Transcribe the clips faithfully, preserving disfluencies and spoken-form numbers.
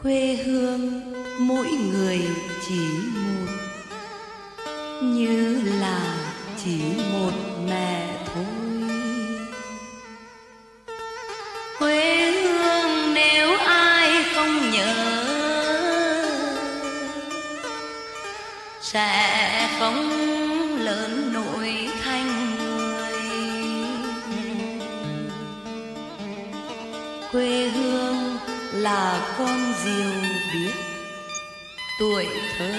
quê hương mỗi người chỉ một, như là chỉ một mẹ thôi. Quê hương nếu ai không nhớ sẽ không lớn nổi thành người. Quê hương là con diều biết tuổi thơ,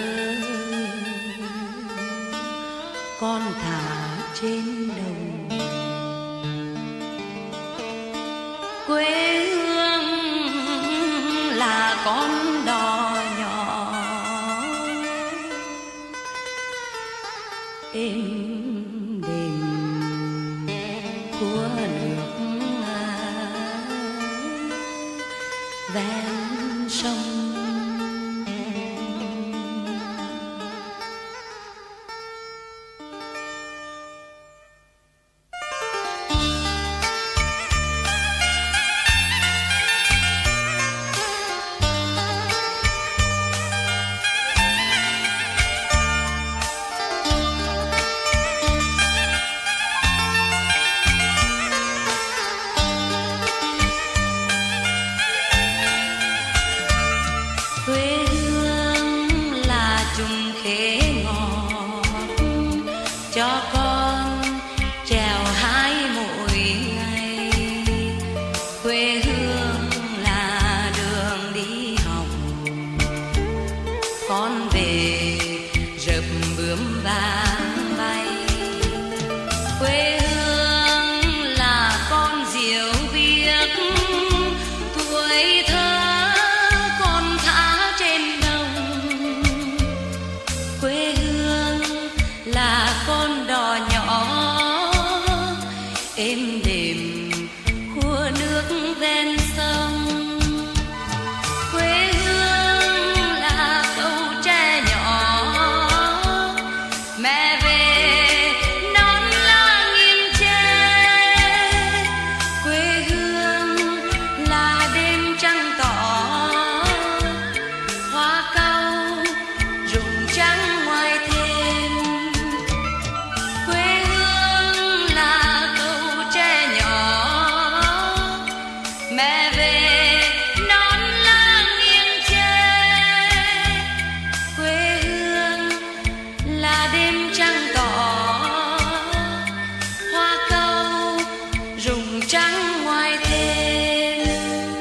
con thả trên đồng. Quê hương là con đò nhỏ êm đềm của nước ven sông. Cho con trèo hái mỗi ngày. Quê hương là đường đi học, con về rợp bướm vàng bay. Quê hương là con diều biếc tuổi thơ, con thả trên đồng. Quê hương là con đò nhỏ êm đềm của nước ven sông. Quê hương là câu tre nhỏ, mẹ về non la nghiêng tre. Quê hương là đêm trăng tỏ, hoa cau rụng trắng ngoài thềm. Mẹ về non la nghiêng tre. Quê hương là đêm trăng tỏ, hoa cau rụng trắng ngoài thềm.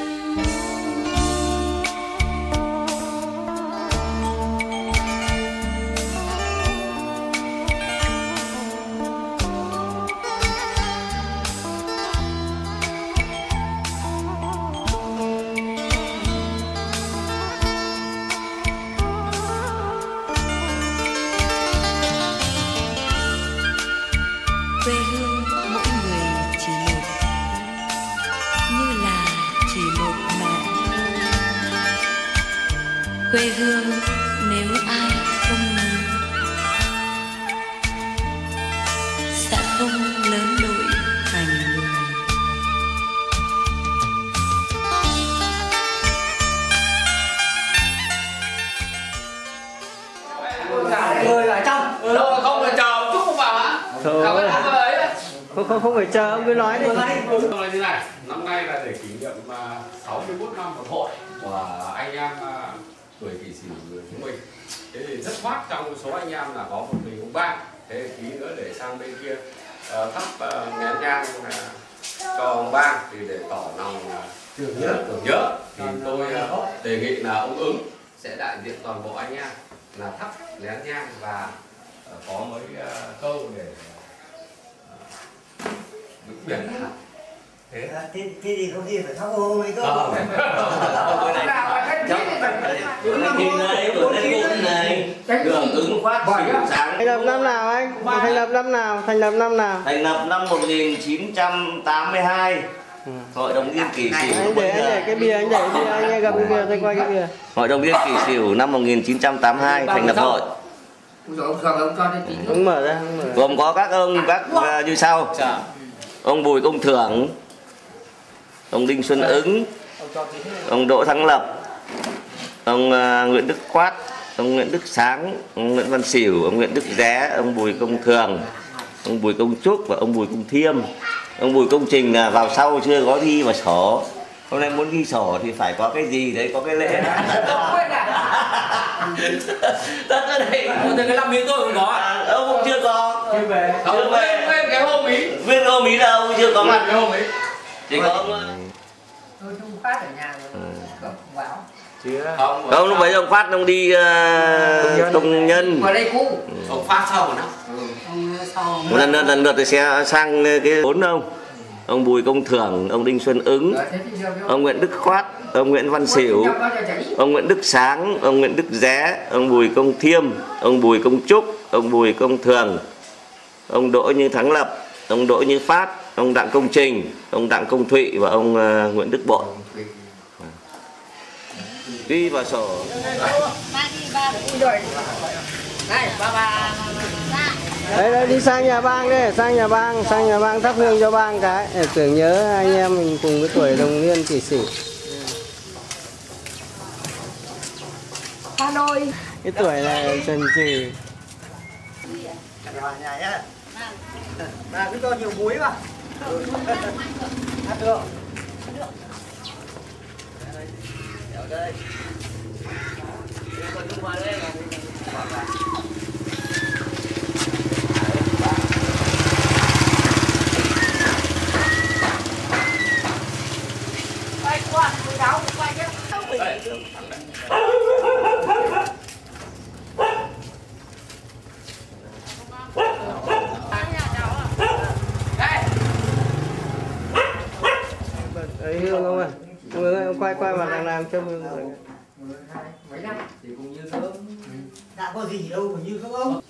Quê hương mỗi người chỉ một, như là chỉ một mẹ. Quê hương nếu ai không nhớ sẽ không lớn nổi thành người. Người ở trong, ừ. Đâu mà không phải chờ chúc không vào hả? Thôi. Không, không, không phải chờ, ông cứ nói đi. Hôm nay thế này, năm nay là để kỷ niệm sáu mươi mốt năm của hội của anh em tuổi Kỷ Sửu người chúng mình. Thế thì rất khoát trong số anh em là có một mình ông ba. Thế tí nữa để sang bên kia uh, thắp uh, nén nhang uh, cho ông ba thì để tỏ lòng tưởng nhớ. Tưởng nhớ thì tôi uh, đề nghị là ông Ứng sẽ đại diện toàn bộ anh em là thắp nén nhang và uh, có mấy uh, câu để vĩnh biệt hát. Thế thế thì không đi phải thắp hương mấy câu. Ờ. Đường Ứng Phát sáng. Thành lập năm nào anh? Thành lập năm nào? Thành lập năm nào? Thành lập năm một nghìn chín trăm tám mươi hai. Hội đồng Yên Kỷ Sửu. Anh để anh để cái bìa, anh để bìa, anh gặp cái bìa, tôi quay cái bìa. Hội đồng Yên Kỷ Sửu năm một nghìn chín trăm tám mươi hai thành lập hội. Ông mở ra, ông mở. Gồm có các ông các uh, như sau: ông Bùi Công Thưởng, ông Đinh Xuân Ứng, ông Đỗ Thắng Lập, ông uh, Nguyễn Đức Quát, ông Nguyễn Đức Sáng, ông Nguyễn Văn Xỉu, ông Nguyễn Đức Ré, ông Bùi Công Thường, ông Bùi Công Trúc và ông Bùi Công Thiêm. Ông Bùi Công Trình là vào sau chưa có ghi vào sổ. Hôm nay muốn ghi sổ thì phải có cái gì đấy, có cái lễ. Tất ở đây. Từ cái năm ý tôi cũng có à? Ông cũng chưa có. Chưa về. Chưa về. Nguyên cái hôm ý. Nguyên hôm ý là ông chưa có mặt. Cái hôm ý. Chỉ có ông. Tôi không phát ở nhà rồi. Không báo. Chưa. Không, lúc bấy ông Phát ông đi uh, công nhân. Ở đây cũ. Ông Phát sau rồi đó. Ông sau. Một lần lượt lần lượt thì sẽ sang cái bốn ông. Ông Bùi Công Thưởng, ông Đinh Xuân Ứng, ông Nguyễn Đức Khoát, ông Nguyễn Văn Xỉu, ông Nguyễn Đức Sáng, ông Nguyễn Đức Ré, ông Bùi Công Thiêm, ông Bùi Công Trúc, ông Bùi Công Thường, ông Đỗ Như Thắng Lập, ông Đỗ Như Phát, ông Đặng Công Trình, ông Đặng Công Thụy và ông uh, Nguyễn Đức Bội. Ghi vào sổ. Đấy, đấy, đi sang nhà bang đi, sang nhà bang, sang nhà bang thắp hương cho bang cái, để tưởng nhớ anh em mình cùng cái tuổi đồng niên kỷ sửu. Hà Nội. Cái tuổi này trần trừ. Vào nhà nhá. Bà cứ cho nhiều muối vào. Ăn được. Ở đây. Còn chung vào đây là Quay qua, quay đâu, quay chứ. Đấy, hương không ơi. Mọi người ơi, quay qua mặt làm làm cho hương rồi. mấy năm thì cũng như sớm. Đã có gì đâu mà như không ông.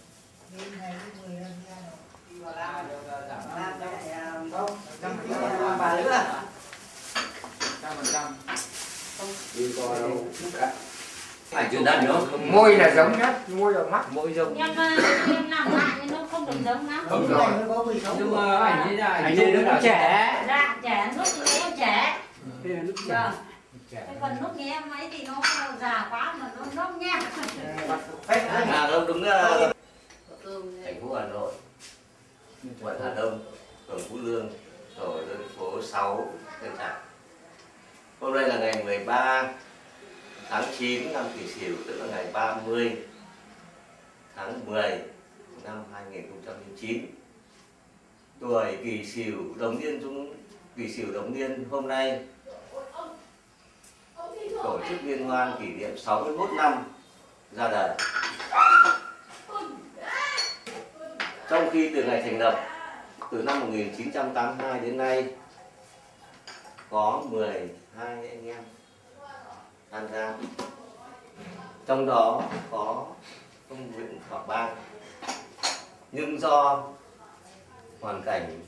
Bà nữa à? Trăm phần trăm. Đi coi đâu. Phải chuyện đất nữa. Môi là giống nhất, môi là mắt. Mỗi giống. Nhưng mà em làm lại thì nó không được giống lắm. Không rồi. Nhưng mà ảnh ấy là ảnh ấy nó nó trẻ. Dạ, trẻ, lúc thì em trẻ. Đây là lúc Vâng. Thế còn lúc nhà em ấy thì nó già quá mà nó nông nha. À, ông đúng uh, thành phố Hà Nội, quận Hà Đông, phường Phú Lương, tổ dân phố sáu, Tân Trạch. Hôm nay là ngày mười ba tháng chín năm Kỷ Sửu, tức là ngày ba mươi tháng mười năm hai nghìn không trăm lẻ chín. Tuổi Kỷ Sửu đồng niên chúng Kỷ Sửu đồng niên hôm nay tổ chức liên hoan kỷ niệm sáu mươi mốt năm ra đời. Trong khi từ ngày thành lập từ năm một nghìn chín trăm tám mươi hai đến nay có mười hai anh em tham gia, trong đó có ông Nguyễn Thọ Bang, nhưng do hoàn cảnh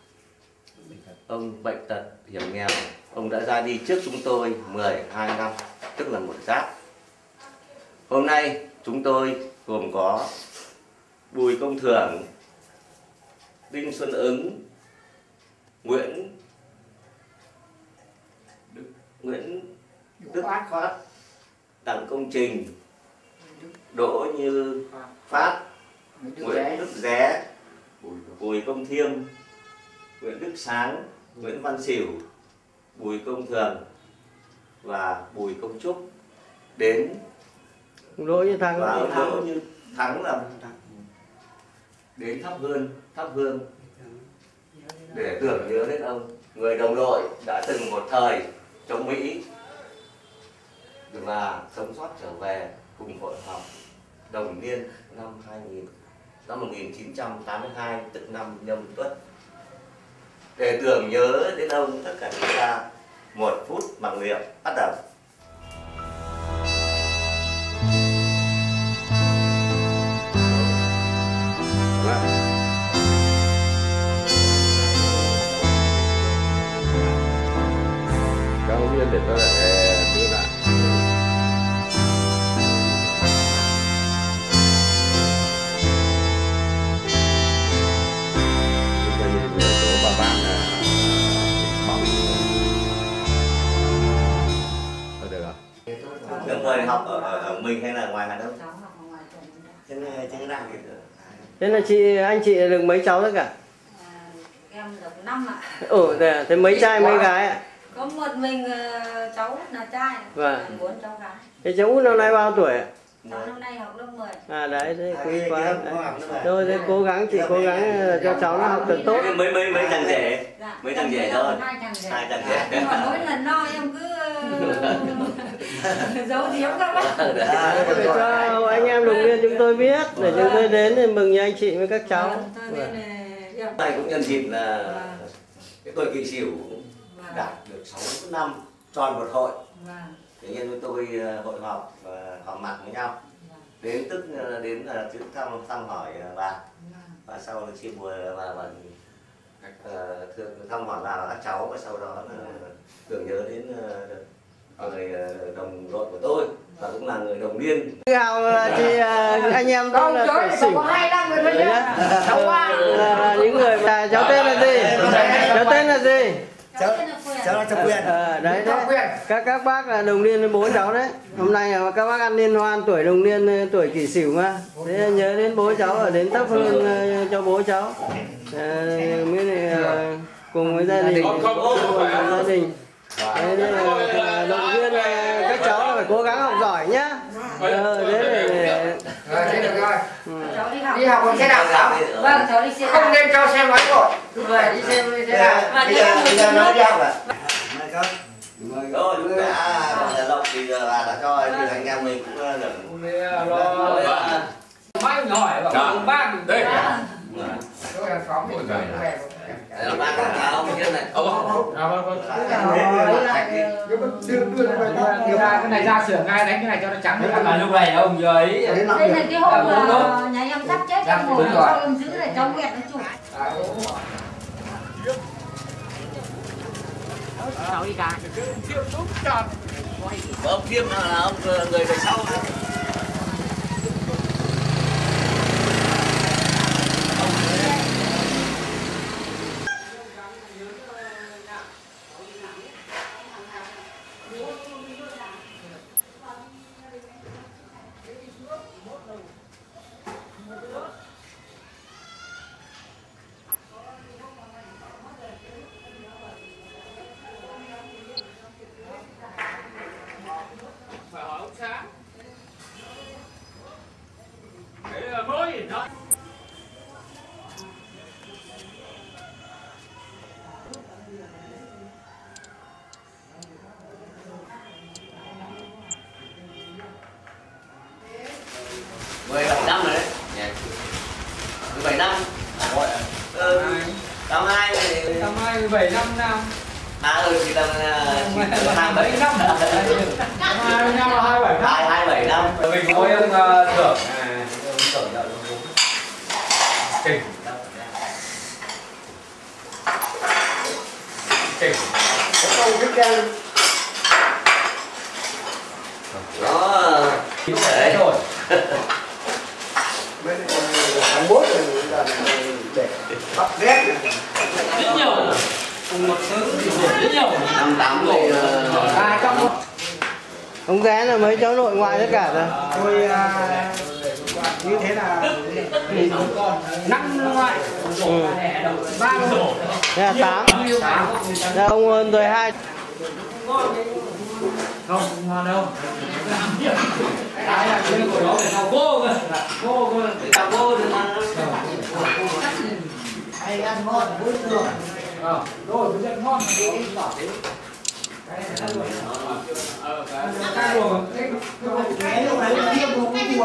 ông bệnh tật hiểm nghèo, ông đã ra đi trước chúng tôi mười hai năm, tức là một giáp. Hôm nay chúng tôi gồm có Bùi Công Thưởng, Đinh Xuân Ứng, Nguyễn Đức, Nguyễn Đức Phát, Đặng Công Trình, Đỗ Như Phát, Nguyễn Đức Ré, Bùi Công Thiêm, Nguyễn Đức Sáng, Nguyễn Văn Xỉu, Bùi Công Thường và Bùi Công Trúc đến Đỗ Như Thắng. và ông Đỗ Như Thắng là đến thắp hương thắp hương để tưởng nhớ đến ông, người đồng đội đã từng một thời chống Mỹ và sống sót trở về cùng hội họp đồng niên năm hai nghìn năm một nghìn chín trăm tám mươi hai, tức năm Nhâm Tuất. Để tưởng nhớ đến ông, tất cả chúng ta một phút mặc niệm bắt đầu. Cao Nguyên để tôi lại đưa lại. Chúng ta nhìn về số bà bác là bóng. Thôi được rồi. mình hay là ngoài Hà Đông? Cháu học ở ngoài trường. Trên trên đằng thì Thế là chị anh chị được mấy cháu tất cả? À, em được năm ạ. Ồ, thế, thế mấy trai mấy gái ạ? Có một mình uh, cháu là trai, Vâng. bốn cháu gái. Thế cháu út năm nay bao tuổi ạ? Cháu năm nay học lớp mười. À đấy, thế quý quá. Thôi thế cố gắng, chị cố gắng cho cháu nó học thật tốt. Mấy mấy mấy thằng rể, Dạ. mấy thằng rể thôi. Hai thằng rể. Hai thằng rể. Nhưng mà mỗi lần no em cứ giấu giếm các bác. Để cho anh em đồng viên chúng tôi biết, để chúng tôi đến để mừng như anh chị với các cháu. Vâng, tôi Vâng. đến này em. Này cũng nhân dịp là cái tuổi Kỷ Sửu Vâng. đạt được sáu năm tròn một hội. Vâng. Tự nhiên với tôi hội họp và họp mặt với nhau. Đến tức là đến là trước thăm thăm hỏi bà và sau là chia buồn và và uh, thường thăm hỏi bà và các cháu và sau đó là tưởng nhớ đến uh, người uh, đồng đội của tôi và cũng là người đồng niên. Chào chị anh em đó là tuổi Sửu. Có hai năm rồi thôi nhá. Cháu Là, là những người mà cháu tên là gì? Cháu tên là gì? cháu cháu là cháu Quyền. Ờ, đấy đấy. Các các bác là đồng niên với bố cháu đấy. Hôm nay là các bác ăn liên hoan tuổi đồng niên tuổi Kỷ Sửu mà. Thế nhớ đến bố cháu ở đến thắp hương cho bố cháu. À, mới này, à, cùng với gia đình, Không, không, không, cùng với gia đình. Thế nên là động viên là các cháu là phải cố gắng học giỏi nhá. Ờ, thế để, để... Rồi, thế được rồi. Cháu đi học. Đi học bằng xe đạp sao? Vâng, cháu đi xe đạp. Không nên cho xe máy rồi. Rồi, đi xe đi xe đạp. Bây giờ bây giờ nó đi học à? Rồi đúng rồi. À, còn là Lộc thì là đã cho thì anh em mình cũng được. Mai hỏi bảo bác Đây. tôi là xóm mình về. Là bác cả ông kia này. Ờ, vâng. À vâng vâng. Đưa ra cái này ra sửa ngay đánh cái này cho nó trắng. Mà lúc này ông giờ ấy Đây là cái hôm mà nhà em sắp chết em ngồi đằng sau em giữ để cháu Nguyệt nó chụp. Cháu đi cả. Ông Khiêm là ông người về sau. Phải hỏi ông Sáng. Đấy là mới gì đó. mười bảy năm rồi đấy. mười bảy năm. Ừ. Năm hai thì Năm hai mươi bảy năm năm. à ừ thì tầm hai bảy năm. Hai mươi năm là hai mươi bảy năm. Hai hai bảy năm. Mình có ông Thưởng. À, ông Thưởng nhận ông Thưởng. Kinh. Kinh. Có câu biết đen. Đó. Đấy Rồi. Tháng bốn rồi là để bắt ghét. rất nhiều. Cùng một thứ rất nhiều. năm tám rồi. À trong Ông gái là mấy cháu nội ngoại tất cả rồi. tôi à, như thế là năm ngoại Ừ. ba rồi. Thế là tám. Thế ông hơn tôi hai. Không ngon đâu. Cái là cái của nó phải nào cô cơ. Cô cơ. Tao vô được mà. Hay ăn ngon vui được. Ờ, rồi bây giờ ngon thì bỏ đi. Cái này là rồi. Ờ, cái rồi. Cái lúc đấy là riêng không có buồn.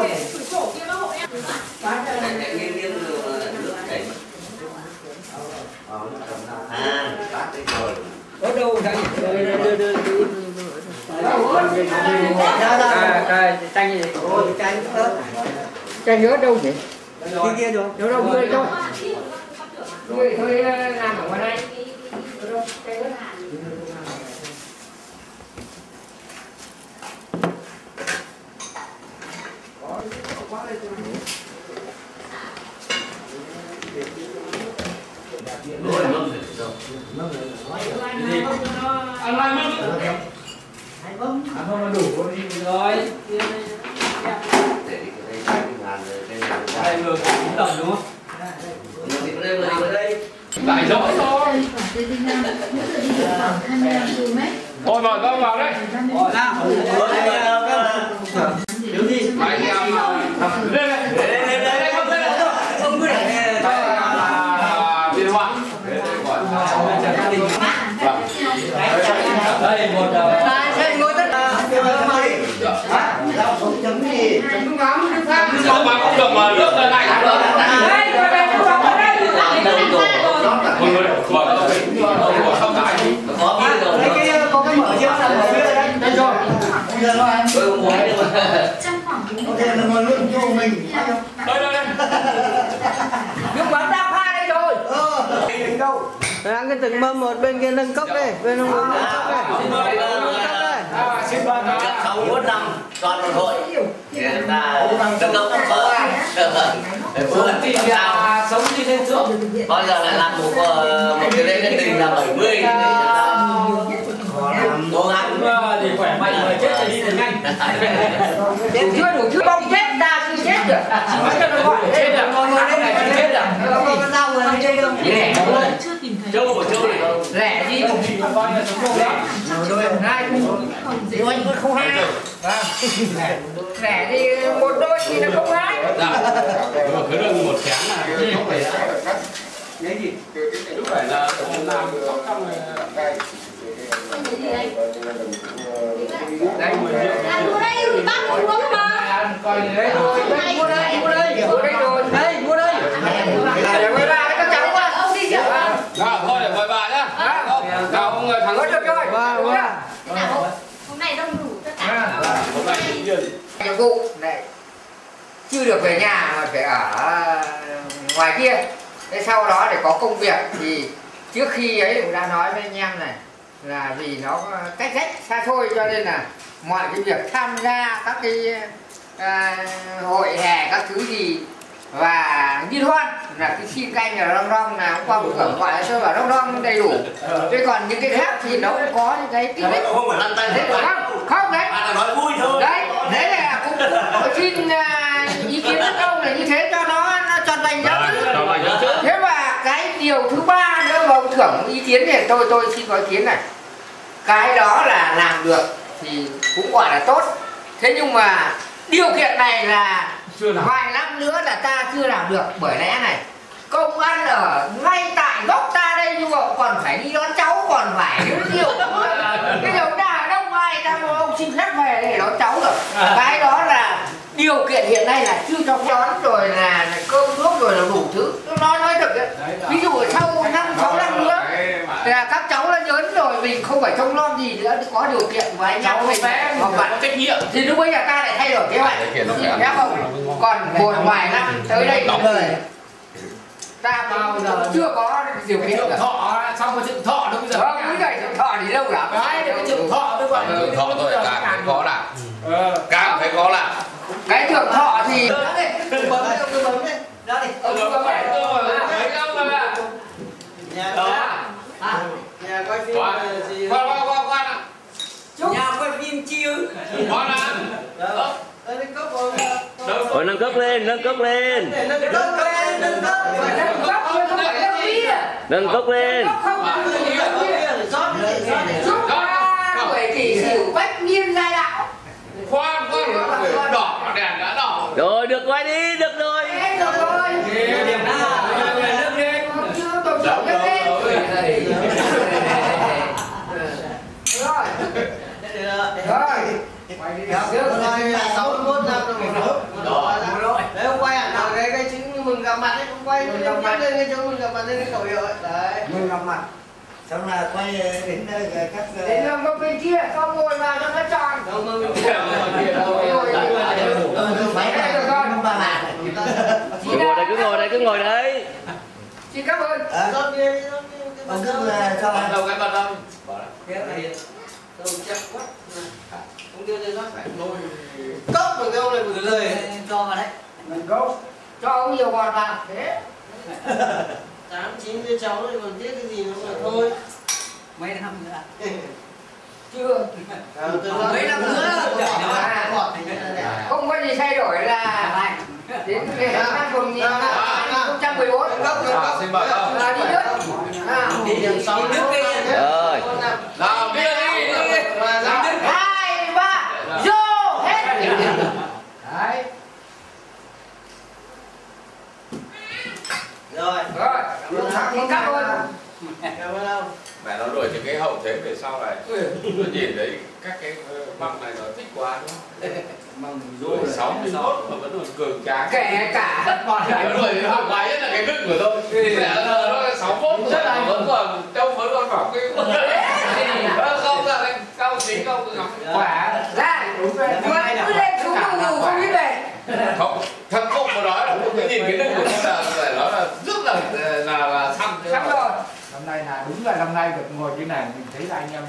À, bác đi rồi. Ở đâu đây? Đưa đưa đưa À, cái chanh gì? Ôi, chanh ớt. Chanh ớt đâu nhỉ? Kia kia rồi. Đâu đâu người đâu. Người thôi làm ở ngoài đây. Đâu chanh ớt. Rồi mâm rồi. Ăn mai mất. À không là đủ rồi. để đi cái đây hai mươi ngàn rồi trên Đây vừa có bốn đồng đúng không? đi cái đây đi cái đây Lại dỗi thôi. Thôi mời con vào đấy. Rồi nào. thiếu gì Anh em lên đây. lên lên lên không lên không cứ để Biên họa. Đây một ngồi tất chấm gì chấm ngắm Không mà không được mà nước lên này. Mọi người bỏ đâu bỏ không tại đi. có biết rồi có cái mở chưa là mở chưa đấy đây rồi bây giờ nó ăn tôi không muốn đấy mà ok là ngồi luôn cho mình Đây đây đây. nước mắm đã pha đây rồi. ờ đến đâu ăn cái từng mâm một bên kia nâng cốc đây bên ông uống nâng cốc đây Xin mời sáu mươi mốt năm toàn một hội người ta nâng cấp tầm cỡ để vừa tìm sao sống đi lên trước. bao giờ lại làm một một cái lễ gia đình là bảy mươi cố gắng Để khỏe mạnh người chết thì đi thật nhanh. Đủ chưa đủ chưa bông chết ta chưa chết được. Nói cho nó gọi chết được. Ngồi ngồi đây này chưa chết được. con dao người này chơi không Rẻ thôi. châu một châu này không Rẻ gì cũng Coi là sống không lắm. đôi hai thì anh vẫn không hai. Rẻ thì một đôi thì nó không hai. Dạ. Nhưng mà cứ đừng một chén là không phải cái gì lúc phải là làm sáu trăm này. Đây mười triệu. Ăn mua đây thì bác không uống mà. Coi đấy rồi. Mua đây mua đây mua đây rồi. Đây mua đây. Để quay ra các cháu qua. Ông đi chợ. Nào thôi để mời bà nhá. Nào ông người thắng Có được rồi. wow wow Thế nào hôm nay đông đủ tất cả. hôm nay tự nhiên. Nhiệm vụ này chưa được về nhà mà phải ở ngoài kia. Thế sau đó để có công việc thì trước khi ấy cũng đã nói với anh em này là vì nó cách cách xa xôi cho nên là mọi cái việc tham gia các cái à, hội hè các thứ gì và liên hoan là cái xin canh là rong rong là hôm qua một thưởng gọi tôi bảo rong rong đầy đủ. Thế còn những cái khác thì nó cũng có những cái kích thích. không phải lăn tay hết Không, không đấy. bạn là nói vui thôi Đấy, đấy là cũng, cũng xin uh, ý kiến các ông là như thế cho nó nó tròn vành nhá. Thế mà cái điều thứ ba nữa mà ông thưởng ý kiến này tôi tôi xin có ý kiến này. Cái đó là làm được thì cũng gọi là tốt. Thế nhưng mà điều kiện này là vài năm nữa là ta chưa làm được bởi lẽ này công ăn ở ngay tại gốc ta đây nhưng mà còn phải đi đón cháu còn phải nhiều cái giống đà đông ai ta ông xin phép về để đón cháu rồi cái đó là điều kiện hiện nay là chưa cho đón rồi là cơm nước rồi là đủ thứ nói nói được đấy. Ví dụ ở sau năm sáu năm nữa là các cháu đã lớn rồi mình không phải trông nom gì nữa có điều kiện với anh cháu mình hoặc bạn trách nhiệm thì lúc bây giờ ta lại thay đổi kế hoạch nhá không còn một vài năm tới đây ta bao giờ chưa có điều kiện cả. Thọ xong cái chuyện thọ nó bây giờ. Vâng, bây giờ chuyện thọ thì đâu cả. Đấy, cái chuyện thọ nó gọi là thọ thôi càng phải có là càng phải có là cái thưởng thọ thì bấm đi bấm đi ra đi ông có phải tôi mấy ông là nhà nhà coi phim gì qua qua qua qua nào nhà quay phim chiêu qua nào nâng cốc Ôi, nâng cốc lên nâng cốc lên nâng cốc lên nâng cốc nâng cốc không phải nâng bia. nâng cốc lên Chúc ba tuổi kỷ sửu bách niên giai đạo. khoan khoan đỏ đèn đã đỏ rồi được quay đi được rồi Hết rồi thôi. điểm nào nước lên. Chưa tổng thống hết lên. Rồi. Rồi. sáu mươi mốt năm rồi mình đấy ông quay hẳn là cái cái chữ mừng gặp mặt ấy, ông quay lên lên cái chữ mừng gặp mặt lên cái khẩu hiệu ấy đấy mừng gặp mặt xong là quay đến các Đến đường góc bên kia không ngồi vào cho nó tròn. cứ ngồi đây cứ ngồi đây cứ ngồi đấy Xin cảm ơn. ông cứ cho bắt đầu cái bắt đầu không đưa cho nó phải lôi cốc rồi cái ông này một lời cho vào đấy Mình gốc. Cho ông nhiều bọt vào thế. tám chín đứa cháu thì còn biết cái gì nữa mà thôi Mấy năm nữa. Chưa. mấy năm nữa Không có thì thay đổi là đến năm hai nghìn không trăm mười bốn À, xin mời ông. là đi nước. À, đi sau nước kia Rồi. Nào, đi đi, đi đi. hai ba vô hết. Đấy. Rồi. Rồi, con cắt luôn. Cảm ơn ông. Mẹ nó đổi cho cái hậu thế về sau này. Nó nhìn thấy các cái băng này nó thích quá đúng không? mong Rồi sáu mươi mốt mà vẫn còn cường tráng. Kể cả còn lại Nó đổi học bài nhất là cái đức của tôi. Mẹ nó sáu mươi mốt rất là vẫn còn trông vẫn còn bảo cái nó không ra đấy cao chính không ngắm quả ra đúng rồi. Cứ lên xuống ngủ không biết về. không thằng không có nói là cứ nhìn cái đức của nó là là nó là rất là là là xăm Xong rồi. Năm nay là đúng là năm nay được ngồi như này mình thấy là anh em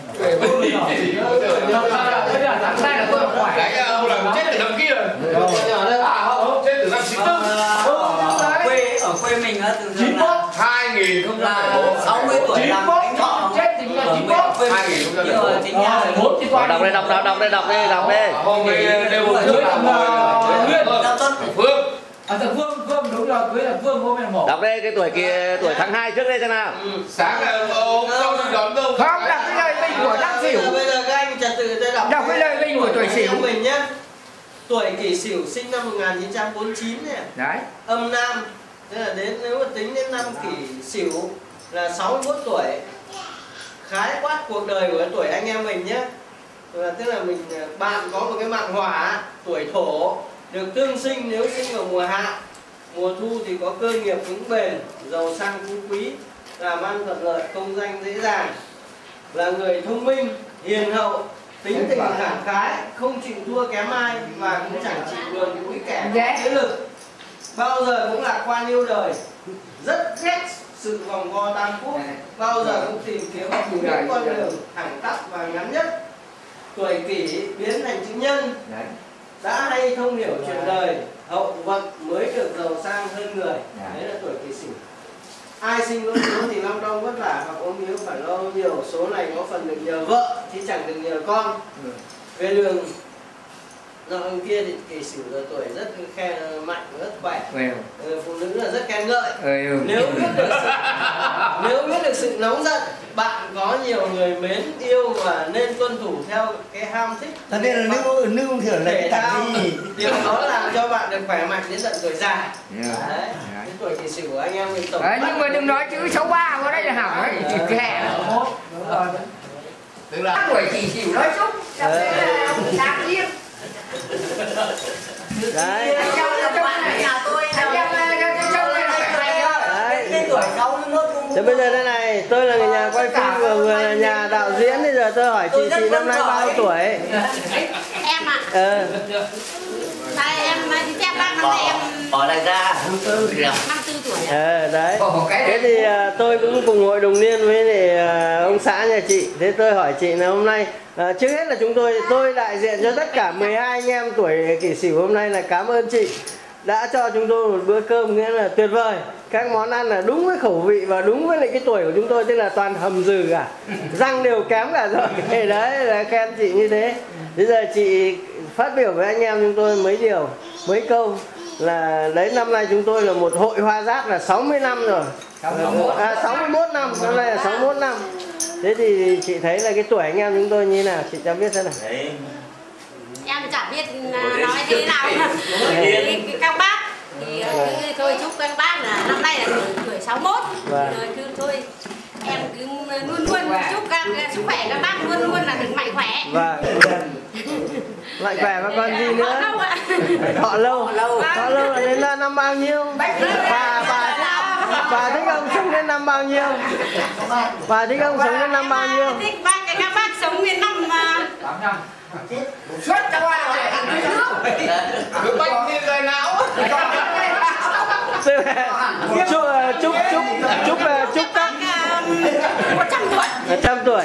Bây giờ năm nay là tôi là khỏe. đấy ông là chết từ năm kia rồi à không chết từ năm chín tư quê ở quê mình á từ chín mốt hai nghìn không trăm lẻ bốn sáu mươi tuổi làm anh thọ Chết thì là chín mốt. hai nghìn không trăm lẻ nhưng mà bốn chính nhà Bốn thì Đọc đây, đọc đọc đọc đây, đọc đây, đọc đây. hôm nay đều một trước là Phương À thằng Phương, Phương đúng rồi, cưới là Phương hôm nay mổ. Đọc đây cái tuổi kia, tuổi tháng hai trước đây xem nào. sáng là ông đâu đi đón đâu Không, đọc cái lời bình của năm Sửu. Bây giờ các anh trật tự tôi đọc. Đọc cái lời bình của tuổi Sửu. mình nhé. Tuổi Kỷ Sửu sinh năm một nghìn chín trăm bốn mươi chín này. Đấy. Âm Nam. Tức là đến nếu mà tính đến năm Kỷ Sửu là sáu mươi mốt tuổi. Khái quát cuộc đời của cái tuổi anh em mình nhé. Là tức là mình bạn có một cái mạng hỏa tuổi Thổ được tương sinh nếu sinh vào mùa hạ. Mùa thu thì có cơ nghiệp vững bền, giàu sang phú quý, làm ăn thuận lợi, công danh dễ dàng. Là người thông minh, hiền hậu, tính tình khẳng khái, không chịu thua kém ai và cũng chẳng chịu luồn mũi kẻ thế lực. Bao giờ cũng lạc quan yêu đời, rất ghét sự vòng vo tam quốc, bao giờ cũng tìm kiếm những con đường thẳng tắp và ngắn nhất. Tuổi Kỷ biến thành chữ Nhân, đã hay thông hiểu chuyện đời, hậu vận mới được giàu sang hơn người. Đấy là tuổi Kỷ Sửu. Ai sinh lỗ số thì long đong vất vả hoặc ốm yếu phải lo nhiều. Số này có phần được nhờ vợ chứ chẳng được nhờ con. Về đường nọ ông kia thì Kỷ Sửu là tuổi rất khen mạnh, rất khỏe. Ừ, phụ nữ là rất khen ngợi. Nếu biết được sự, nếu biết được sự nóng giận, bạn có nhiều người mến yêu và nên tuân thủ theo cái ham thích. thật ra là nữ nữ không hiểu là Thể cái tặng thao, gì. điều đó làm cho bạn được khỏe mạnh đến tận tuổi già. Đấy, cái tuổi Kỷ Sửu của anh em mình tổng. Đấy, nhưng mà đừng nói chữ số ba vào đây là hỏng đấy, chữ kẻ. tức là Tuổi Kỷ Sửu nói chung, chắc sẽ là sáng riêng. Đấy. Anh em là bạn ở nhà tôi Anh em trong này là phải Đấy. Cái tuổi sáu mươi mốt cũng Thế bây giờ thế này, tôi là người nhà quay phim và vừa là nhà đạo diễn, bây giờ tôi hỏi chị, chị năm nay bao tuổi? em ạ. Ờ. Tại em đi theo bác năm nay em Bỏ lại ra. năm tư tuổi. Ờ, đấy. Thế thì à, tôi cũng cùng hội đồng niên với lại à, ông xã nhà chị. Thế tôi hỏi chị là hôm nay à, trước hết là chúng tôi tôi đại diện cho tất cả mười hai anh em tuổi Kỷ Sửu hôm nay là cảm ơn chị đã cho chúng tôi một bữa cơm nghĩa là tuyệt vời. Các món ăn là đúng với khẩu vị và đúng với lại cái tuổi của chúng tôi, tức là toàn hầm dừ cả, răng đều kém cả rồi. Đấy là khen chị như thế. Bây giờ chị phát biểu với anh em chúng tôi mấy điều, mấy câu là đấy, năm nay chúng tôi là một hội hoa giác là sáu mươi năm rồi. À, sáu mươi mốt năm, năm nay là sáu mươi mốt năm. Thế thì chị thấy là cái tuổi anh em chúng tôi như thế nào, chị cho biết thế nào. Đấy. Em chả biết nói thế nào. Thì các bác thì cứ thôi chúc các bác là năm nay là tuổi sáu mốt. Vâng. Rồi cứ thôi em cứ luôn luôn chúc các sức khỏe các bác luôn luôn là được mạnh khỏe. Vâng. Mạnh khỏe và còn gì nữa? Không ạ. Thọ lâu. Thọ lâu là đến năm bao nhiêu? Bà bà bà thích ông sống đến năm bao nhiêu? Bà thích ông sống đến năm bao nhiêu? Thích bác các bác sống đến năm tám năm. Suốt cho qua lại ăn nước. cứ bách như đời não. chúc chúc chúc chúc chúc các một trăm tuổi. một trăm tuổi.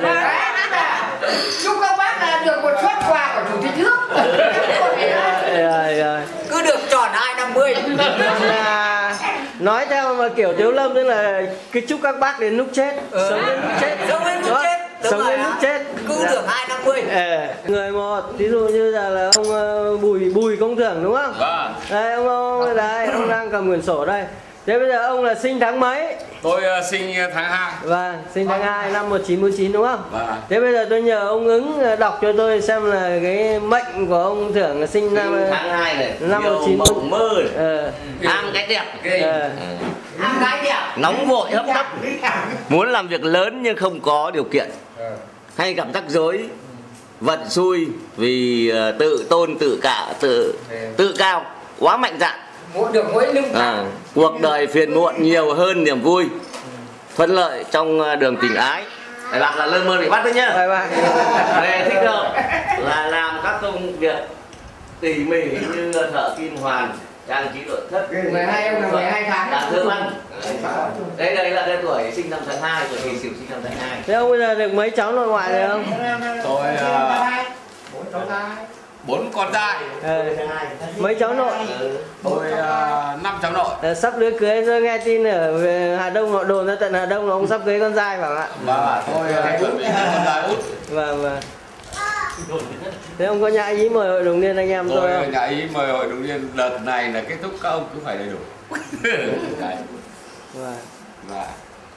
Chúc các bác là được một suất quà của chủ tịch nước. Rồi rồi. Cứ được tròn hai năm mươi. Là nói theo mà kiểu Tiếu Lâm tức là cứ chúc các bác đến lúc chết, sống đến lúc chết. Sống đến lúc Đó. chết. sống đến lúc chết. Cứu được hai năm mươi. Ờ, người một, ví dụ như là, là ông uh, Bùi Bùi Công Thưởng đúng không? Vâng. Đây ông ông đây, ông đang cầm quyển sổ đây. Thế bây giờ ông là sinh tháng mấy? Tôi uh, sinh tháng hai. Vâng, sinh tháng hai năm một nghìn chín trăm bốn mươi chín đúng không? Vâng. Thế bây giờ tôi nhờ ông ứng đọc cho tôi xem là cái mệnh của ông Thưởng là sinh năm tháng hai này, năm một nghìn chín trăm bốn mươi chín. mơ này. Ờ. Am cái đẹp. Ờ. Am cái đẹp. Nóng vội hấp tấp. Muốn làm việc lớn nhưng không có điều kiện. Hay gặp rắc rối. Vận xui vì uh, tự tôn tự cả tự tự cao, quá mạnh dạn. Mỗi được mỗi lưng À, cuộc đời phiền muộn nhiều hơn niềm vui, thuận lợi trong đường tình ái. Đại bạc là lơ mơ bị bắt đấy nhá. Bye bye. Về thích hợp là làm các công việc tỉ mỉ như thợ kim hoàn, trang trí nội thất. mười hai ông là mười hai tháng. Làm thơ văn. Đây đây là cái tuổi sinh năm tháng hai, tuổi Kỷ Sửu sinh năm tháng hai. Thế ông bây giờ được mấy cháu nội ngoại rồi không? Tôi uh, bốn con trai. Ờ. Mấy cháu nội? Tôi uh, năm cháu nội. Ờ, sắp lứa cưới tôi nghe tin ở Hà Đông họ đồn ra tận Hà Đông là ông sắp cưới con trai phải không ạ? Vâng, tôi uh, chuẩn bị con trai út. Vâng vâng. Thế ông có nhã ý mời hội đồng niên anh em tôi Tôi không? nhã ý mời hội đồng niên đợt này là kết thúc các ông cứ phải đầy đủ. Đấy. Vâng. Và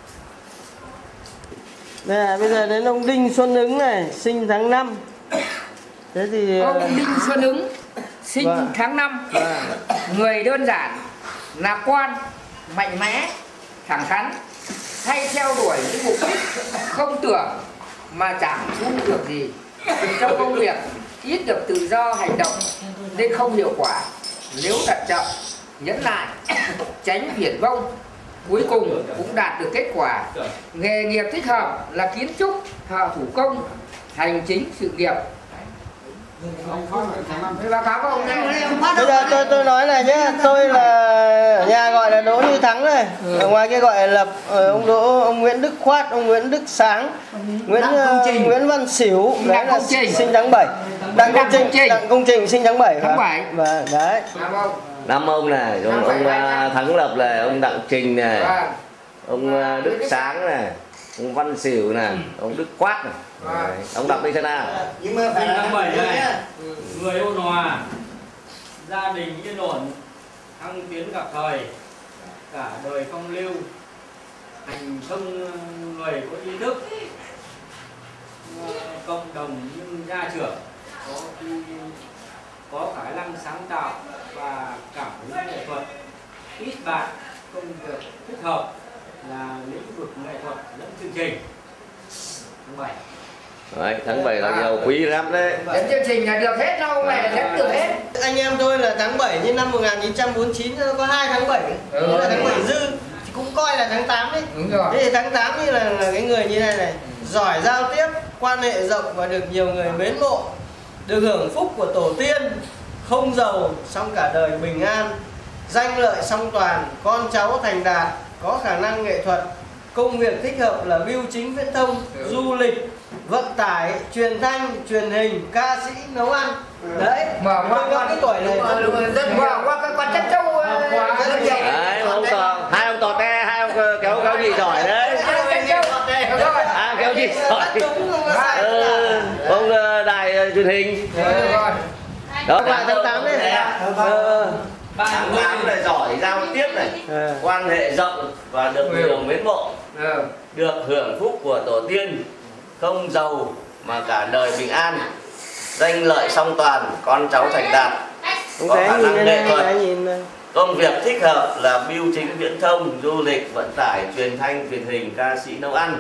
Đây là bây giờ đến ông Đinh Xuân Ứng này, sinh tháng năm. Thế thì Ông Đinh Xuân Ứng sinh vâng. tháng năm. Vâng. Người đơn giản, lạc quan, mạnh mẽ, thẳng thắn, hay theo đuổi những mục đích không tưởng mà chẳng thu được gì. Trong công việc ít được tự do hành động nên không hiệu quả. Nếu đặt chậm, nhẫn lại, tránh viển vông, cuối cùng cũng đạt được kết quả. Nghề nghiệp thích hợp là kiến trúc, thợ thủ công, hành chính sự nghiệp. Báo cáo của ông này. Bây giờ tôi tôi nói này nhé, tôi là ở nhà gọi là Đỗ Như Thắng này, ở ngoài kia gọi là Lập, ông Đỗ, ông Nguyễn Đức Khoát, ông Nguyễn Đức Sáng, Nguyễn uh, Nguyễn Văn Xỉu, đấy là sinh tháng bảy. Đặng Công Trình, Đặng Công Trình sinh tháng bảy. Tháng bảy. Vâng, đấy. Năm ông này, ông, ông uh, Thắng Lập này, ông Đặng Trình này, ông uh, Đức Sáng này, ông Văn Xỉu này, ông Đức Quát này. Đấy. Ông đọc đi xem nào. Nhưng mà phải tháng bảy này, người ôn hòa, gia đình yên ổn, thăng tiến gặp thời, cả đời phong lưu, hành thông người có ý thức, cộng đồng như gia trưởng, có có khả năng sáng tạo và cảm hứng nghệ thuật, ít bạn, công việc thích hợp là lĩnh vực nghệ thuật lẫn chương trình. Tháng bảy. Đấy, tháng bảy là nhiều quý lắm đấy. Đến chương trình là được hết đâu này, hết được hết. Anh em tôi là tháng bảy như năm một nghìn chín trăm bốn mươi chín có hai tháng bảy. Ừ. Thế là tháng bảy dư thì cũng coi là tháng tám đấy. Đúng rồi. Thế thì tháng tám như là, là cái người như này này, giỏi giao tiếp, quan hệ rộng và được nhiều người mến mộ, được hưởng phúc của tổ tiên, không giàu xong cả đời bình an, danh lợi song toàn, con cháu thành đạt, có khả năng nghệ thuật, công việc thích hợp là bưu chính viễn thông, ừ. du lịch, vận tải, truyền thanh, truyền hình, ca sĩ, nấu ăn. Đấy, mở qua cái tuổi này mở qua cái quan chất châu. Đấy, ông tò, hai ông tò te, hai ông kéo kéo gì giỏi đấy. À, kéo gì giỏi. Ừ, ông đài truyền hình. Đó là tháng tám đấy. Tháng tám này giỏi giao tiếp này, quan hệ rộng và được nhiều mến mộ, được hưởng phúc của tổ tiên, không giàu mà cả đời bình an, danh lợi song toàn, con cháu thành đạt, có khả năng nghệ thuật, công việc thích hợp là bưu chính viễn thông, du lịch, vận tải, truyền thanh, truyền hình, ca sĩ, nấu ăn.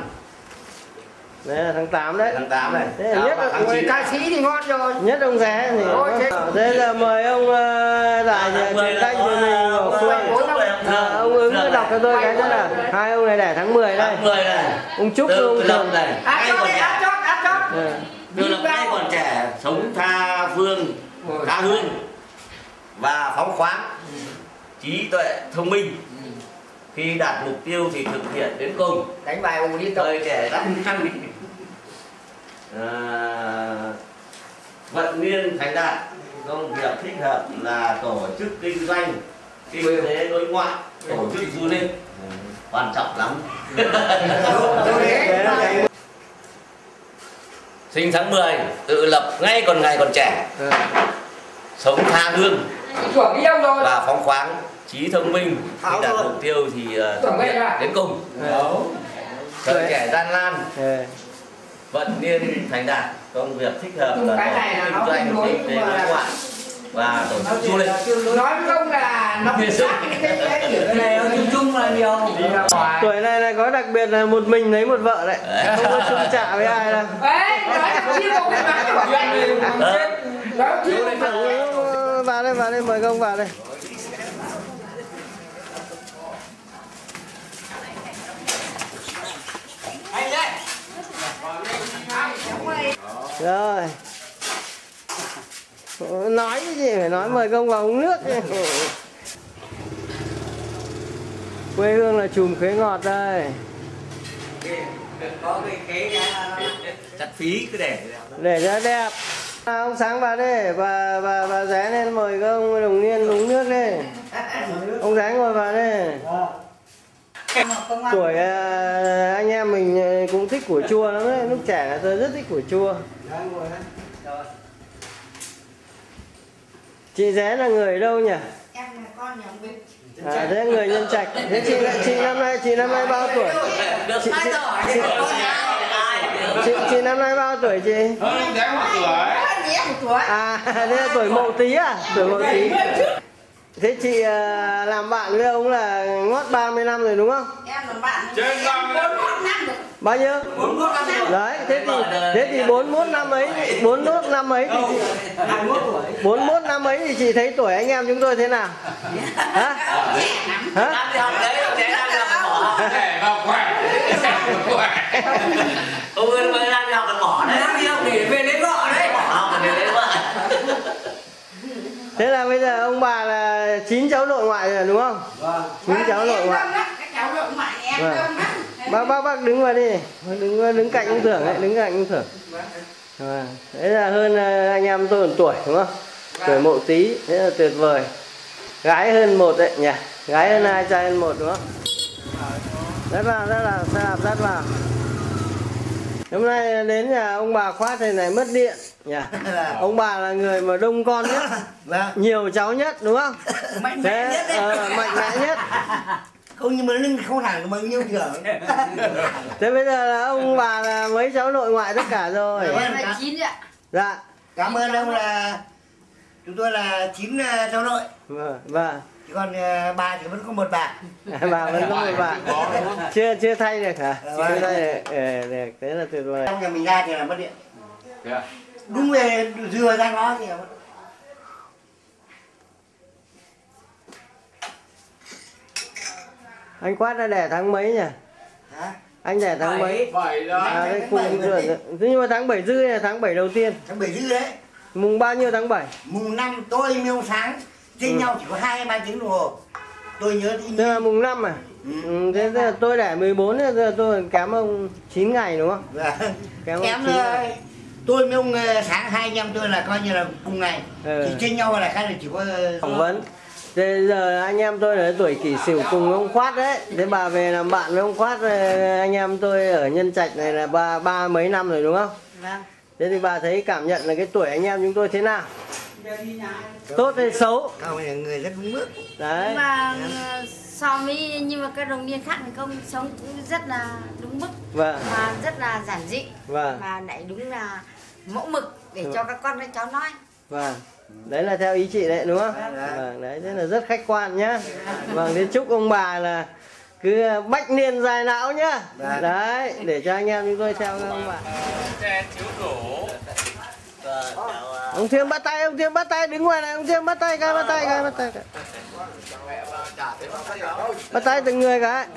Đấy là tháng tám đấy. Tháng tám này. Thế là nhất là người ca sĩ thì ngon rồi. Nhất ông Ré thì thế là mời ông lại truyền thanh truyền hình của Phương. À, ông ứng đọc cho tôi cái đó là hai ông này đẻ tháng mười đây. Tháng mười này. Ông Trúc với ông Thường này. Áp chót đi, áp chót, áp chót. Đưa là ai còn trẻ, sống tha phương, tha hương và phóng khoáng, trí tuệ thông minh. Khi đạt mục tiêu thì thực hiện đến cùng. Đánh bài ù liên tục. Thời trẻ đắc thăng. À, vận niên thành đạt, công việc thích hợp là tổ chức kinh doanh, kinh tế đối ngoại, tổ chức du lịch, quan trọng lắm. sinh tháng mười, tự lập ngay còn ngày còn trẻ, sống tha hương và phóng khoáng, trí thông minh, khi đạt mục tiêu thì uh, thực hiện đến cùng. Thời trẻ gian nan, vận niên thành đạt, công việc thích hợp là kinh doanh kinh tế đối ngoại và tổ chức du lịch. Nói không là nó Nghệ sức. cái này chung chung là nhiều. Tuổi này là có đặc biệt là một mình lấy một vợ đấy, không có chung chạ với ai đâu. Đấy, nói chưa có cái bán nói chưa vào đây, vào đây, mời công vào đây. Rồi. Nói cái gì phải nói, mời công vào uống nước. Quê hương là chùm khế ngọt đây. Có cái khế chặt phí cứ để Để cho đẹp. Ông Sáng vào đây và và và Giá lên, mời các ông đồng niên uống nước đi. Ông Giá ngồi vào đây. Tuổi uh, anh em mình cũng thích củ chua lắm đấy, lúc trẻ là tôi rất thích củ chua. Chị Giá là người ở đâu nhỉ? Em là con nhà ông Bình. À, thế người Nhân Trạch. Thế chị chị năm nay chị năm nay bao tuổi? Chị, chị, chị, chị, chị năm nay bao tuổi chị? Hơn Giá một tuổi. À, thế là tuổi Mậu Tý à? Tuổi Mậu Tý. Thế chị uh, làm bạn với ông là ngót ba mươi năm rồi đúng không? Em làm bạn trên ba mươi năm rồi. Bao nhiêu? bốn mươi mốt năm. Đấy, thế thì thế thì bốn mươi mốt năm ấy, bốn mươi mốt năm ấy thì chị, bốn mươi mốt năm ấy thì chị thấy tuổi anh em chúng tôi thế nào? Hả? Hả? Trẻ vào khỏe. Ông ơi mới đang đi học còn bỏ đấy. đi học để về lấy vợ đấy. Học còn để lấy vợ. Thế là bây giờ ông bà là chín cháu nội ngoại rồi đúng không? Chín cháu nội ngoại. Các cháu nội ngoại em Vâng. đông lắm. Bác bác bác đứng vào đi, đứng đứng cạnh ông Thưởng đấy, đứng cạnh ông Thưởng. À, thế là hơn anh em tôi một tuổi đúng không? Tuổi Mậu Tý, thế là tuyệt vời. Gái hơn một đấy nhỉ, gái hơn hai, trai hơn một đúng không? Dắt vào, dắt vào, xe đạp dắt vào. Hôm nay đến nhà ông bà Khoát thì này mất điện nhỉ. Ông bà là người mà đông con nhất, nhiều cháu nhất đúng không? Mạnh Thế, mẽ nhất đấy. ờ, mạnh mẽ nhất. Không, nhưng mà lưng không thẳng bao nhiêu trưởng. Thế bây giờ là ông bà là mấy cháu nội ngoại tất cả rồi. Em là chín ạ. Dạ. Cảm ơn ông là chúng tôi là chín cháu nội. Vâng, vâng. Chứ còn uh, bà thì vẫn có một bà. Bà vẫn có một bà. Chưa chưa thay được hả? Chưa thay được. Ừ, được, thế là tuyệt vời. Trong nhà mình ra thì là mất điện. Yeah. Đúng về dừa ra nó thì là mất. Anh Quát đã đẻ tháng mấy nhỉ? Hả? Anh đẻ tháng mấy? Vậy đó. À, đây cùng rồi. Thế nhưng mà tháng bảy dư là tháng bảy đầu tiên. Tháng bảy dư đấy. Mùng bao nhiêu tháng bảy? Mùng năm tôi với ông Sáng trên ừ. nhau chỉ có hai ba tiếng đồng hồ. Tôi nhớ thì Thế là mùng năm à? Ừ. Ừ, thế là tôi đẻ mười bốn, giờ tôi kém ông chín ngày đúng không? Vâng. Kém, Kém chín ngày. Tôi với ông Sáng hai anh em tôi là coi như là cùng ngày. Ừ. Chỉ trên nhau là khác là chỉ có phỏng vấn. Thế giờ anh em tôi là tuổi Kỷ Sửu cùng ông Khoát đấy. Thế bà về làm bạn với ông Khoát, anh em tôi ở Nhân Trạch này là ba ba mấy năm rồi đúng không? Vâng. Thế thì bà thấy cảm nhận là cái tuổi anh em chúng tôi thế nào? Tốt hay xấu? Không, là người rất đúng mức. Đấy. Nhưng mà so với nhưng mà các đồng niên khác thì công sống cũng rất là đúng mức. Vâng. Và rất là giản dị. Vâng. Và lại đúng là mẫu mực để cho các con các cháu nói. Vâng. Đấy là theo ý chị đấy đúng không? Vâng, đấy thế là rất khách quan nhá. Vâng, thế chúc ông bà là cứ bách niên dài não nhá. Đấy, để cho anh em chúng tôi theo các ông bà. Ông Thiêm bắt tay, ông Thiêm bắt tay, đứng ngoài này, ông Thiêm bắt tay, cái bắt tay, cái bắt tay, cái. Bắt tay từng người cái.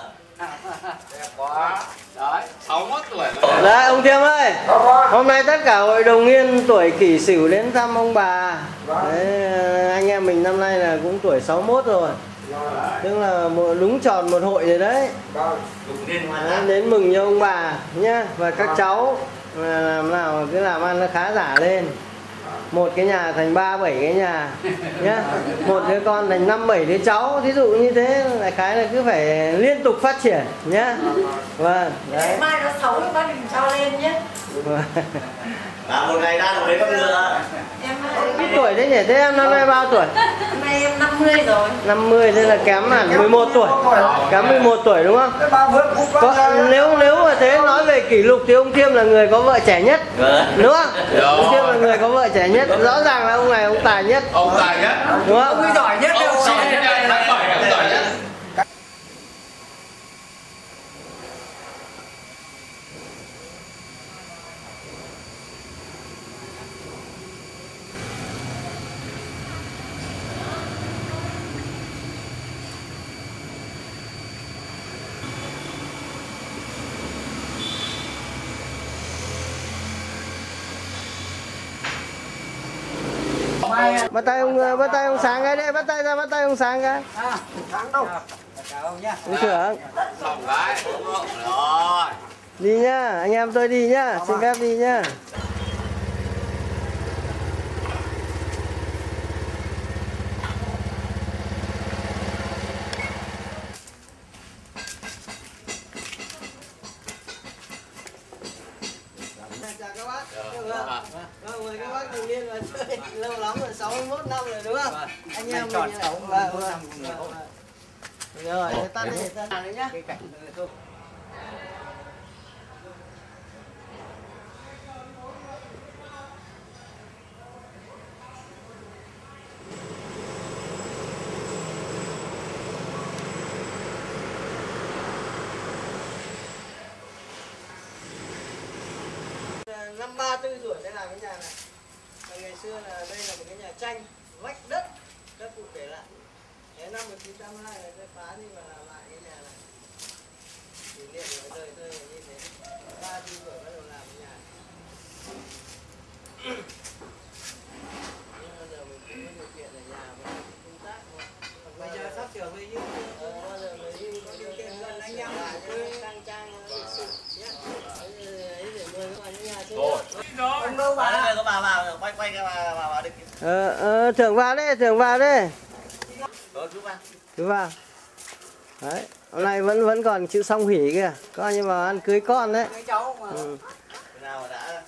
Đấy, sáu mươi mốt tuổi. Đấy, ông Thiêm ơi, hôm nay tất cả hội đồng niên tuổi Kỷ Sửu đến thăm ông bà. Đấy, anh em mình năm nay là cũng tuổi sáu mươi mốt rồi. Tức là một, đúng tròn một hội rồi đấy. Đấy, đến mừng cho ông bà nhá. Và các cháu làm nào cứ làm ăn nó khá giả lên. Một cái nhà thành ba bảy cái nhà nhá. Một đứa con thành năm bảy đứa cháu. Thí dụ như thế là cái là cứ phải liên tục phát triển nhá. Vâng, đấy. Mai nó xấu thì bác đừng cho lên nhé. Và một ngày ra một đấy con ngựa. Cái tuổi đấy nhỉ? Thế em năm nay bao tuổi? Hôm nay em năm mươi rồi. năm mươi, thế là kém hẳn mười một tuổi. Kém mười một tuổi đúng không? Có, nếu nếu mà thế nói về kỷ lục thì ông Thiêm là người có vợ trẻ nhất. Đúng không? Ông Thiêm là người có vợ trẻ nhất. Rõ ràng là ông này ông tài nhất. Ông tài nhất. Đúng không? Ông giỏi nhất đâu. Ông giỏi nhất, tháng bảy ông giỏi nhất. Bắt tay ông, bắt tay ông Sáng cái đi, bắt tay ra, bắt tay ông Sáng cái. À, Sáng đâu? Chào ông nhá. Ông trưởng. Xong cái. Rồi. Đi nhá, anh em tôi đi nhá, xin phép đi nhá. Chào các bác. Vâng, mời các bác đồng niên vào chơi. Lâu lắm rồi, sáu mươi mốt năm rồi đúng không? Anh em mình tròn sáu mươi mốt năm cùng nhau. Rồi, tắt đi, tắt đi nhá. Năm ba tư tuổi đây làm cái nhà này. Và ngày xưa là đây là một cái nhà tranh vách đất, các cụ để lại. Thế năm một nghìn chín trăm hai mươi hai là tôi phá đi và làm lại cái nhà này. Kỷ niệm của đời tôi là như thế. Ba tư tuổi bắt đầu làm cái nhà. Nhưng bây giờ mình cũng có điều kiện ở nhà và công tác thôi. Bây giờ sắp trở về như ờ, bao giờ mới đi có điều kiện gần anh em lại trang trang lịch sự nhé. Ấy để mời các bạn nhà chơi. Ông đâu bà? Đây có bà vào, quay quay cái bà bà vào đi. Ờ, ờ, thưởng vào đây, thưởng vào đây. Đó chú vào. Chú vào. Đấy, hôm nay vẫn vẫn còn chịu xong hỉ kìa. Coi như vào ăn cưới con đấy. Cháu mà. Ừ. Thế nào mà đã.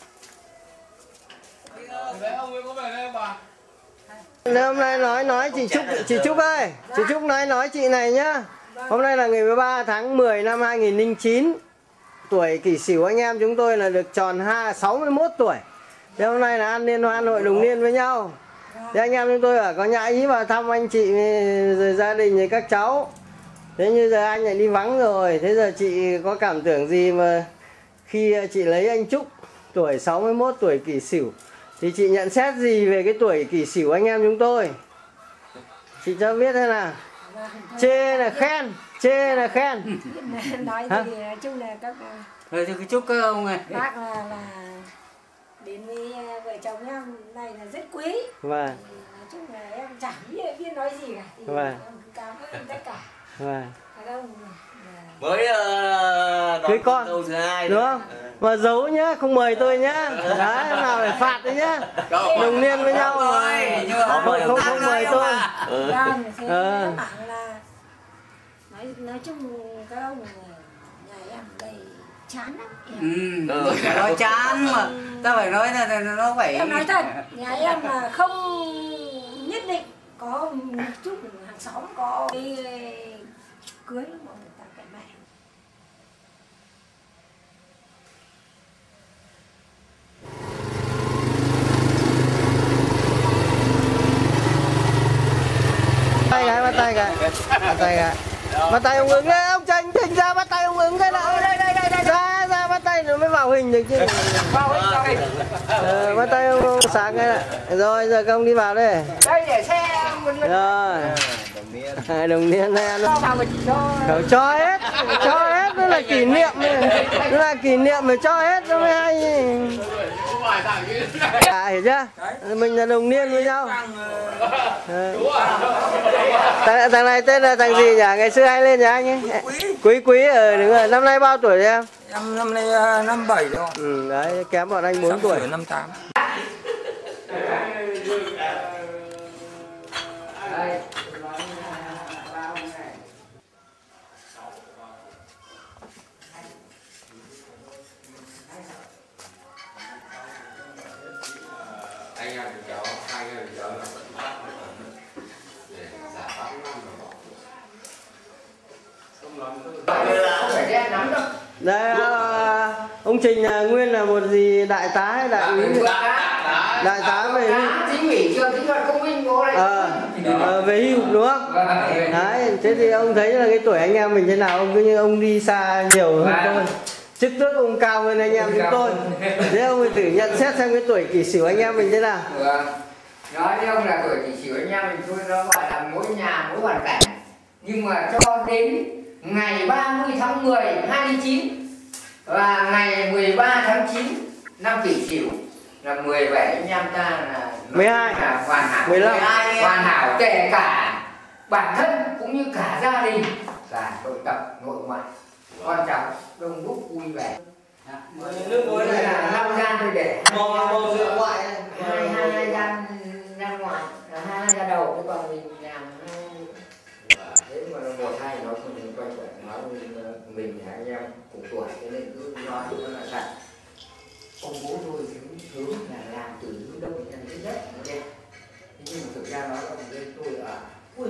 Đấy ông ấy có về đây không bà? Nếu hôm nay nói nói chị Trúc, chị Trúc ơi, chị Trúc nói nói chị này nhá. Hôm nay là ngày mười ba tháng mười năm hai nghìn không trăm lẻ chín. Tuổi Kỷ Sửu anh em chúng tôi là được tròn sáu mươi mốt tuổi. Thế hôm nay là ăn liên hoan hội đồng niên với nhau. Thế anh em chúng tôi ở có nhã ý vào thăm anh chị rồi gia đình rồi các cháu. Thế như giờ anh lại đi vắng rồi. Thế giờ chị có cảm tưởng gì mà khi chị lấy anh Trúc tuổi sáu mươi mốt tuổi Kỷ Sửu thì chị nhận xét gì về cái tuổi Kỷ Sửu anh em chúng tôi? Chị cho biết thế nào. Chê là khen, chê là khen. Nói Hả? thì nói chung là các Rồi thì chúc các ông này. bác là, là đến với vợ chồng em này là rất quý. Vâng. Nói chung là em chẳng biết, biết nói gì cả. Thì Vâng. em cảm ơn tất cả Vâng. các ông. Mới uh, Cưới con câu thứ hai đúng không? Mà giấu nhá, không mời tôi nhá. Đấy, hôm nào phải phạt đấy nhá. Đồng niên với nhau mà không không, không mời tôi. Vâng, thế Ờ. các bạn là nói nói chung các ông là nhà em đây chán lắm. Em. Ừ. Nó chán mà. Ta phải nói là nó phải. Em nói thật, nhà em mà không nhất định có một chút hàng xóm có đi cưới mọi người ta cạnh mẹ. Tay cái, bắt tay cái. Bắt tay cái. Bắt tay ông ứng đấy, ông Tranh, Tranh ra bắt tay ông ứng cái nào. Ra, ra bắt tay rồi mới vào hình được chứ. Vào hình vào hình. Ờ, bắt tay ông, ông Sáng cái này. Rồi, giờ các ông đi vào đây. Đây để xe mình Rồi. Hai đồng niên này ăn. vào mình cho. Cậu cho hết, cho hết, nó là kỷ niệm, nó là kỷ niệm mà cho hết nó mới hay. À, hiểu chưa? Mình là đồng niên với nhau. À. Thằng, thằng này tên là thằng gì nhỉ? Ngày xưa hay lên nhà anh ấy. Quý Quý ở đúng rồi. Năm nay bao tuổi rồi em? Em năm nay năm bảy rồi. Ừ, đấy, kém bọn anh bốn tuổi. năm tám. anh em cháu hai anh em cháu là vẫn bắt để giả tám năm rồi bỏ không lắm đâu. Đây, à, ông Trình là nguyên là một gì đại tá hay đại úy? Đại tá về chính ủy chưa chính luật công minh có đấy. Ờ, à, về hưu đúng không? Đấy, thế thì ông thấy là cái tuổi anh em mình thế nào? Ông cứ như ông đi xa nhiều hơn tôi, chức tước ông cao hơn anh em chúng tôi. Thế ông ấy thử nhận xét xem cái tuổi kỷ sửu anh em mình thế nào? Nói với ông là tuổi kỷ sửu anh em mình thôi, nó gọi là mỗi nhà mỗi hoàn cảnh. Nhưng mà cho đến ngày ba mươi tháng mười hai mươi chín và ngày mười ba tháng chín năm kỷ sửu là mười bảy anh em ta là mười hai là hoàn hảo, mười lăm hoàn hảo, kể cả bản thân cũng như cả gia đình, cả nội tập nội ngoại con cháu đông đúc vui vẻ. Nước muối này là năm gian thôi để mò mò rượu ngoại hai hai hai gian gian ngoại hai hai gian đầu, chứ còn mình làm thế mà một hai nó không mình quay quẩn nói mình là anh em cùng tuổi, cho nên cứ nói nó là thật. Ông bố tôi cũng hướng là làm từ hướng đông đến thứ nhất nó đẹp, thế nhưng mà thực ra nói ông bên tôi ở ui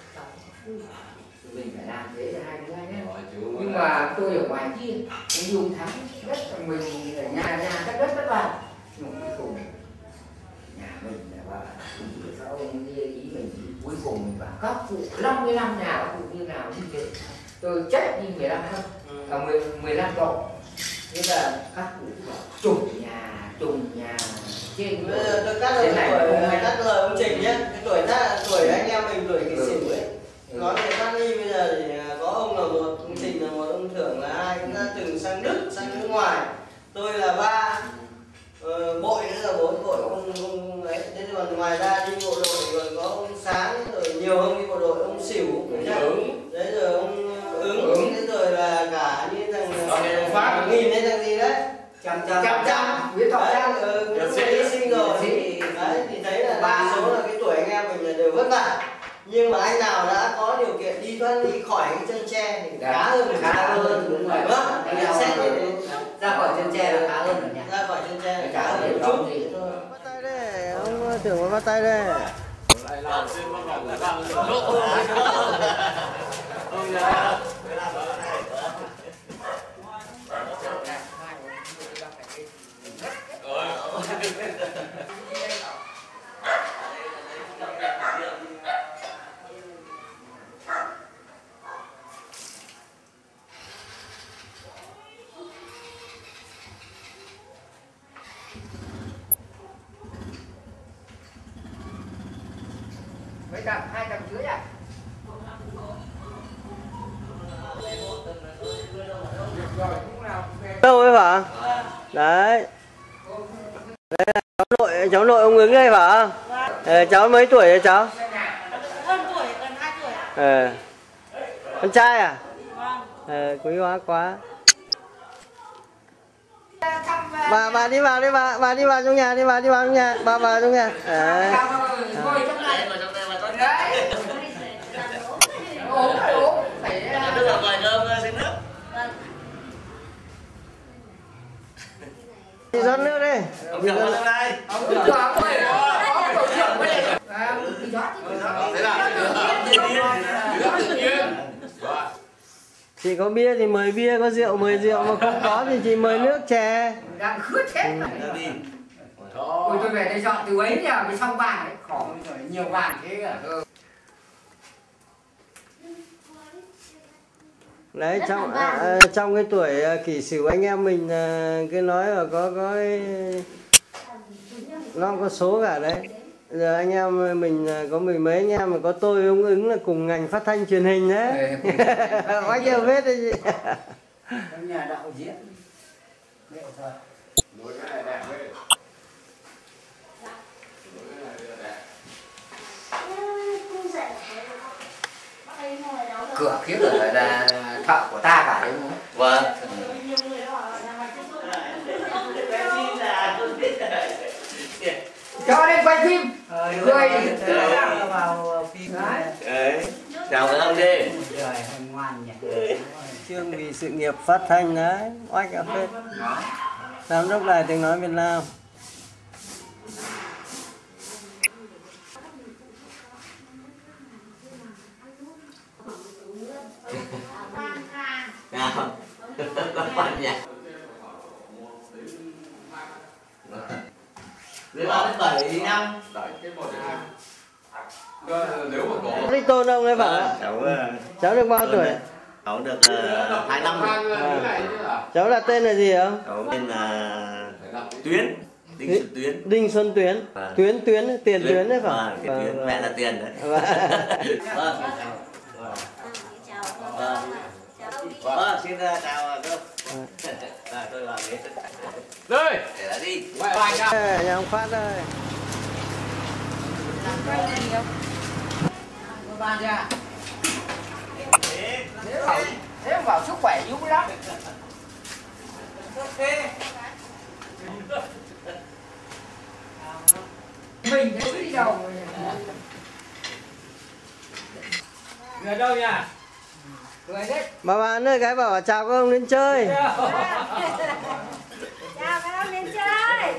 mình phải làm thế là hai đứa anh em, nhưng mà tôi ở ngoài kia cũng dùng thắng đất mình ở nhà nhà các đất vất vả, nhưng mà cuối cùng nhà mình là bà sao ông ý mình cuối cùng mình bảo các cụ năm mươi năm nhà các cụ như nào như thế, tôi chết đi mười lăm năm ở mười mười lăm độ, thế là các cụ bảo trùng nhà trùng nhà trên tôi cắt lời tuổi cắt lời ông Trình nhé. Cái tuổi ta tuổi anh em mình tuổi kỷ sửu ấy, nói về phát đi bây giờ thì có ông là một, ông Trình là một, ông Thưởng là hai, cũng đã từng sang Đức sang nước ngoài, tôi là ba, ờ, Bội nữa là bốn, Bội ông ông ấy. Thế còn ngoài ra đi bộ đội còn có ông Sáng, rồi nhiều ông đi bộ đội, ông Sửu, ứng đấy, rồi ông Ứng, thế rồi là cả như thằng Phát nghìn hay thằng gì đấy, trăm trăm trăm trăm Nguyễn Thọ Trang hy sinh rồi thì đấy, thì thấy là đa số là cái tuổi anh em mình là đều vất vả, nhưng mà anh nào đã có điều kiện đi thoát đi khỏi cái chân tre thì khá hơn, khá hơn đúng rồi, vâng, nhận xét như thế, ra khỏi chân tre là khá hơn rồi nhỉ, ra khỏi chân tre là khá hơn một chút. Bắt tay đây, ông Thưởng bắt tay đây. mấy cặp, hai cặp dưới à? Đâu ấy hả? Đấy. Đấy là cháu nội, cháu nội ông Ứng đây hả? Ờ, cháu mấy tuổi vậy cháu? Hơn tuổi, gần hai tuổi. Ờ. Con trai à? Vâng. Ờ, quý hóa quá. Bà bà đi vào đi bà, bà đi vào trong nhà đi, bà đi vào trong nhà, bà vào trong nhà. Đấy. Ngồi trong này. Đấy. Uống phải uống, phải nước là vài cơm xin nước. Đi rót nước đi. Ông Thưởng vào đây. Ông Thưởng ơi. Ông tổ trưởng đây. Đi rót. Thế là nước tự nhiên. Chị có bia thì mời bia, có rượu mời rượu, mà không có thì chị mời nước chè. Đang khướt chết. Ôi tôi về đây dọn từ ấy nhờ cái xong bàn ấy, khó rồi nhiều bàn thế à. Đấy, trong à, trong cái tuổi à, kỷ sửu anh em mình à, cứ nói là có có cái, nó có số cả đấy. Giờ anh em mình à, có mười mấy anh em mà có tôi ông Ứng là cùng ngành phát thanh truyền hình đấy. Bác nhiều vết đấy chị. Trong nhà đạo diễn. Liệu thôi. Mỗi cái này đẹp đấy. Mỗi cái này đẹp. Cửa kiếp ở là thợ của ta cả đấy đúng không? Vâng. Cho lên quay phim. Người vào phim đấy. Chào các ông đi. Chương vì sự nghiệp phát thanh đấy, oách cà phê. Giám đốc Đài Tiếng nói Việt Nam. Nào con phần nhỉ. Dưới ba đến bảy năm. Đấy, cái một hai. Nếu mà có Đích Tôn ông ấy bảo ạ. Cháu Cháu được bao tuổi? cháu được uh, hai năm rồi. À. Cháu đặt tên là gì không? Cháu tên là Tuyến. Đinh Xuân Tuyến. Đinh Xuân Tuyến. À. Tuyến Tuyến tiền Tuyến đấy phải. Vâng, Tuyến Tuyến, mẹ là Tiền đấy. Vâng. Vâng. Vâng. Vâng, xin chào cô. Rồi tôi vào ghế. đây Để lại đi. Ê, nhà ông Phát ơi. Ban ra. Nếu bảo, nếu bảo sức khỏe yếu lắm. Mình thấy đi đâu. Người đâu nhỉ? Người đấy. Bà bạn ơi, cái bảo chào các ông đến chơi. Chào các ông đến chơi.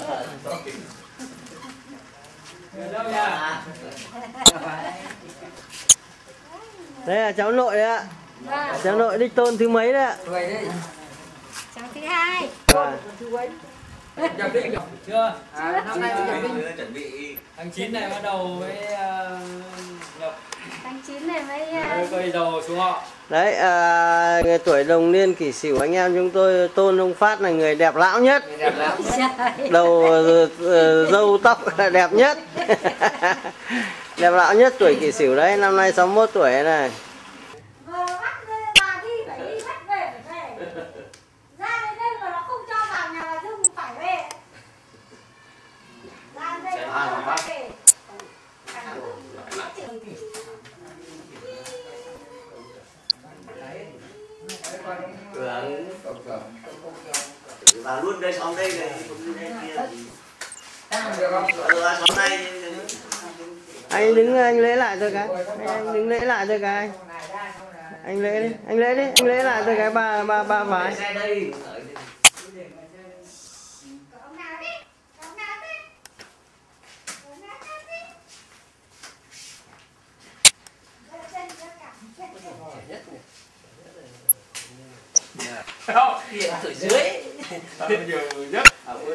Người đâu nhỉ? Đây là cháu nội đấy ạ. Vâng. Cháu nội Đích Tôn thứ mấy đấy ạ? Người đấy. Cháu thứ hai. Vâng. Nhập định Chưa? À, năm nay nhập định. Chuẩn bị Tháng chín này bắt đầu mới uh, nhập Tháng chín này mới mới quay đầu xuống họ. Đấy, à, người tuổi đồng niên Kỷ Sửu anh em chúng tôi tôn ông Phát là người đẹp lão nhất. Đẹp lắm. Đầu uh, uh, râu tóc là đẹp nhất. Đẹp lão nhất tuổi Kỷ Sửu đấy, năm nay sáu mươi mốt tuổi này. vừa bắt bà đi phải đi bắt về phải về. Ra đến đây mà nó không cho vào nhà bà Dung phải về. Ra đến đây nó không cho về. vào luôn đây xóm đây này, không đi đây kia. Được không? Ở xóm này Anh đứng anh lễ lại thôi cái. Anh, anh đứng lễ lại thôi cái. Anh lễ đi, anh lễ đi, anh lễ lại thôi cái ba ba ba vái. xe đây. Ông nào đi? Ông nào đi? Ông nào đi? Đưa chân cho cả. không Tuổi dưới. nhiều nhất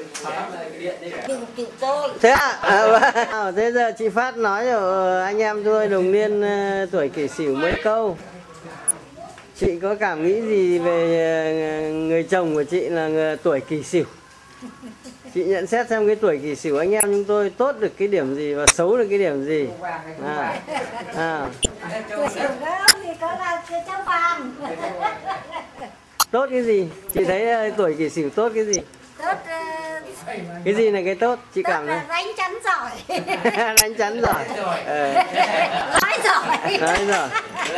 Thế ạ? À, à, thế giờ chị Phát nói cho anh em tôi đồng niên uh, tuổi Kỷ Sửu mấy câu. Chị có cảm nghĩ gì về uh, người chồng của chị là người tuổi Kỷ Sửu? Chị nhận xét xem cái tuổi Kỷ Sửu anh em chúng tôi tốt được cái điểm gì và xấu được cái điểm gì? À, à. Tuổi Sửu đó thì có là cái cháu vàng. Tốt cái gì? Chị thấy uh, tuổi Kỷ Sửu tốt cái gì? Tốt uh, Cái gì là cái tốt? Chị tốt cảm thấy là đánh chắn giỏi. đánh chắn giỏi. Ờ. Nói giỏi. Nói rồi.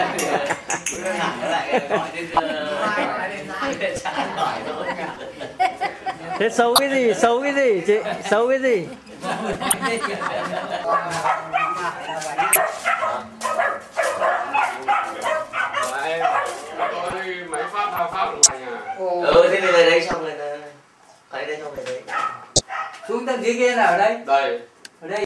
Thế xấu cái gì? Xấu cái gì chị? Xấu cái gì? em tôi máy pháp thao pháp ngoài nhà. Ừ thế thì về đấy xong rồi phải đây xong rồi đấy. Xuống tầng dưới kia là ở đây. Đây Ở đây.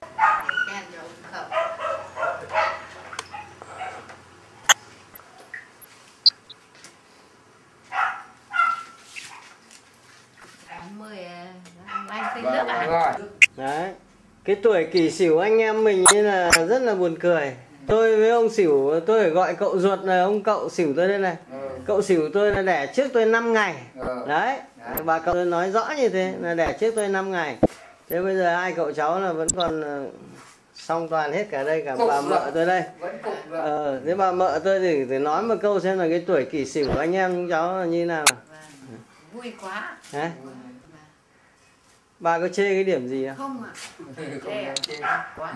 Đấy. Cái tuổi Kỷ Sửu anh em mình như là rất là buồn cười. Tôi với ông Sửu tôi phải gọi cậu ruột là ông cậu Sửu tôi đây này. Ừ. Cậu Sửu tôi là đẻ trước tôi năm ngày. Ừ. Đấy. Bà cậu nói rõ như thế là đẻ trước tôi năm ngày. Thế bây giờ hai cậu cháu là vẫn còn song toàn hết cả đây, cả Cục bà rồi. mợ tôi đây. Vẫn cục rồi. Ờ, thế bà mợ tôi thì, thì nói một câu xem là cái tuổi Kỷ Sửu của anh em chúng cháu là như nào. Vui quá. Hả? Bà có chê cái điểm gì không? Không ạ. Không chê. Quá.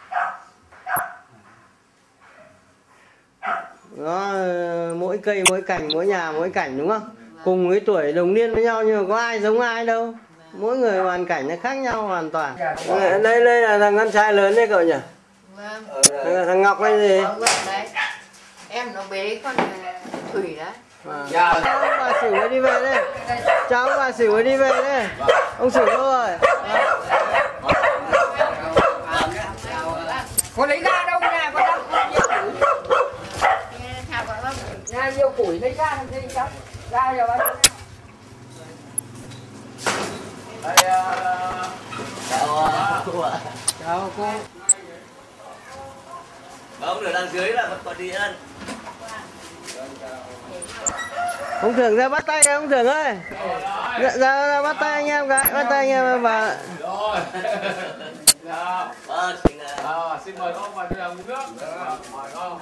Nó mỗi cây mỗi cảnh, mỗi nhà mỗi cảnh đúng không? Cùng với tuổi đồng niên với nhau nhưng mà có ai giống ai đâu. Mỗi người hoàn cảnh nó khác nhau hoàn toàn. Đây, đây là thằng con trai lớn đấy cậu nhỉ? Vâng. Thằng, thằng Ngọc hay gì? Vâng, đấy. Em nó bế con Thủy đấy. À. Cháu bà Sửu mới đi về đây. Cháu bà Sửu mới đi về đây. Ông Sửu đâu rồi? Có lấy ra đâu nhà con đang không biết. Chào các bác. ra làm gì cháu? Ra rồi. Đây, chào cô ạ. Chào cô. Ông ở đằng dưới là vẫn còn đi ăn. Ông Thưởng ra bắt tay ông Thưởng ơi. Ra, ra, ra bắt tay anh em cái, bắt tay anh em và Rồi. Dạ. Vâng, xin À, xin mời ông vào đi làm nước. Mời ông.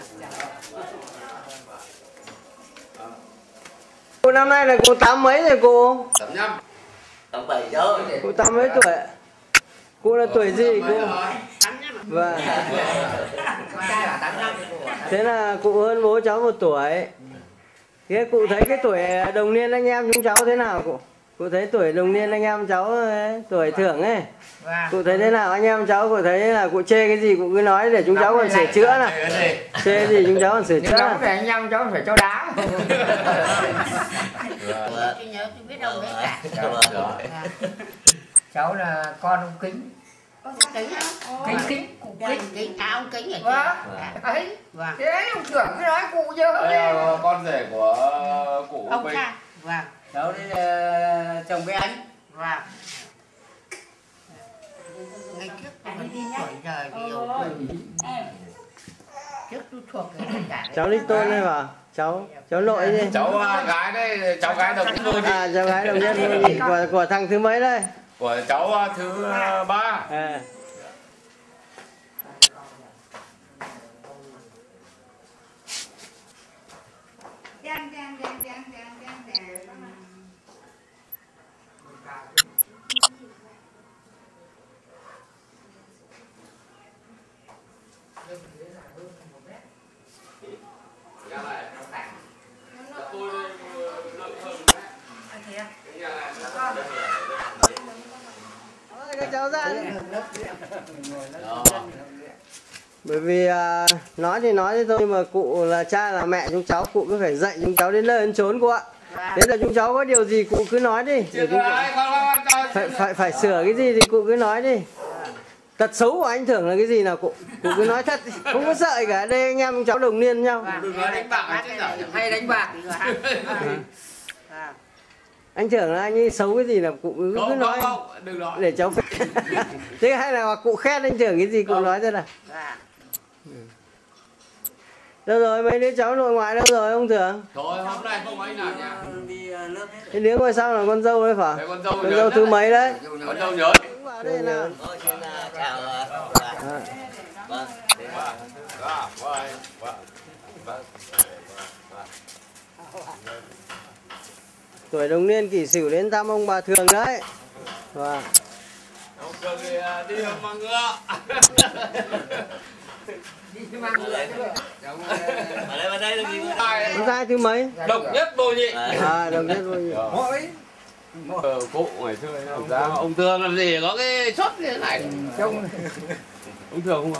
cô năm nay là cô tám mấy rồi cô? Tám nhăm. tám bảy cháu. Cô tám mấy tuổi? Cô là tuổi gì cô? Vâng. Thế là cụ hơn bố cháu một tuổi. Thế cụ thấy cái tuổi đồng niên anh em chúng cháu thế nào cụ? Cụ thấy tuổi đồng niên anh em cháu ấy, tuổi Thưởng ấy. Cụ thấy thế nào anh em cháu, cụ thấy là cụ chê cái gì cụ cứ nói để chúng cháu còn sửa chữa nào. Chê cái gì chúng cháu còn sửa chữa nào. Để anh em cháu phải cho đá. Tôi nhớ tôi biết đâu đấy cả. Cháu là con ông Kính. Kính Kính kính cụ kính Kính. kính à ông kính ở Vâng. Ấy. Vâng. Thế ông Thưởng cứ nói cụ dơ Đây là con rể của cụ Ông Bình. cha. Vâng. cháu đây là chồng với anh. Vâng. Ngày trước tôi còn đi tuổi đời thì yêu trước tôi thuộc cái tất cả. Cháu Đích Tôn đây vào. Cháu cháu nội đi. Cháu gái đây, cháu gái đồng luôn đi. À cháu gái đồng nhất luôn đi. Của, của thằng thứ mấy đây? Của cháu thứ ba. À. Đang đang đang đang đang đang đang. Các cháu ra đi. Bởi vì à, nói thì nói thế thôi nhưng mà cụ là cha là mẹ chúng cháu, cụ cứ phải dạy chúng cháu đến nơi đến chốn cụ ạ. Thế là chúng cháu có điều gì cụ cứ nói đi. Để chúng phải phải phải sửa cái gì thì cụ cứ nói đi. Tật xấu của anh Thưởng là cái gì nào cụ? Cụ cứ nói thật đi, không có sợ gì cả. Đây anh em cháu đồng niên nhau. Đừng nói đánh bạc chứ nào. Hay đánh bạc. Anh Thưởng là anh ấy xấu cái gì là cụ cứ, cứ Không, nói. không, không, đừng nói. Để cháu phải. Thế hay là cụ khen anh Thưởng cái gì cụ nói thế nào? Đâu rồi mấy đứa cháu nội ngoại đâu rồi ông Thưởng? Thôi hôm nay không anh nào nha. Cái đứa ngồi sau là con dâu đấy phải? Đấy, con dâu Con nhớ dâu đấy. thứ mấy đấy? Con dâu nhớ. Đứng vào đây nào. Vâng, xin chào. À. Vâng. Tuổi đồng niên Kỷ Sửu đến thăm ông bà Thường đấy. Vâng. Ông Thường thì đi bằng ngựa. Ở đây, ở đây là gì? Con trai thứ mấy? Độc nhất vô nhị. À, đồng nhất vô nhị. Ờ, cụ ngày xưa ấy, thực ra ông Thường làm gì có cái chốt như thế này. Trông Ông Thường không có.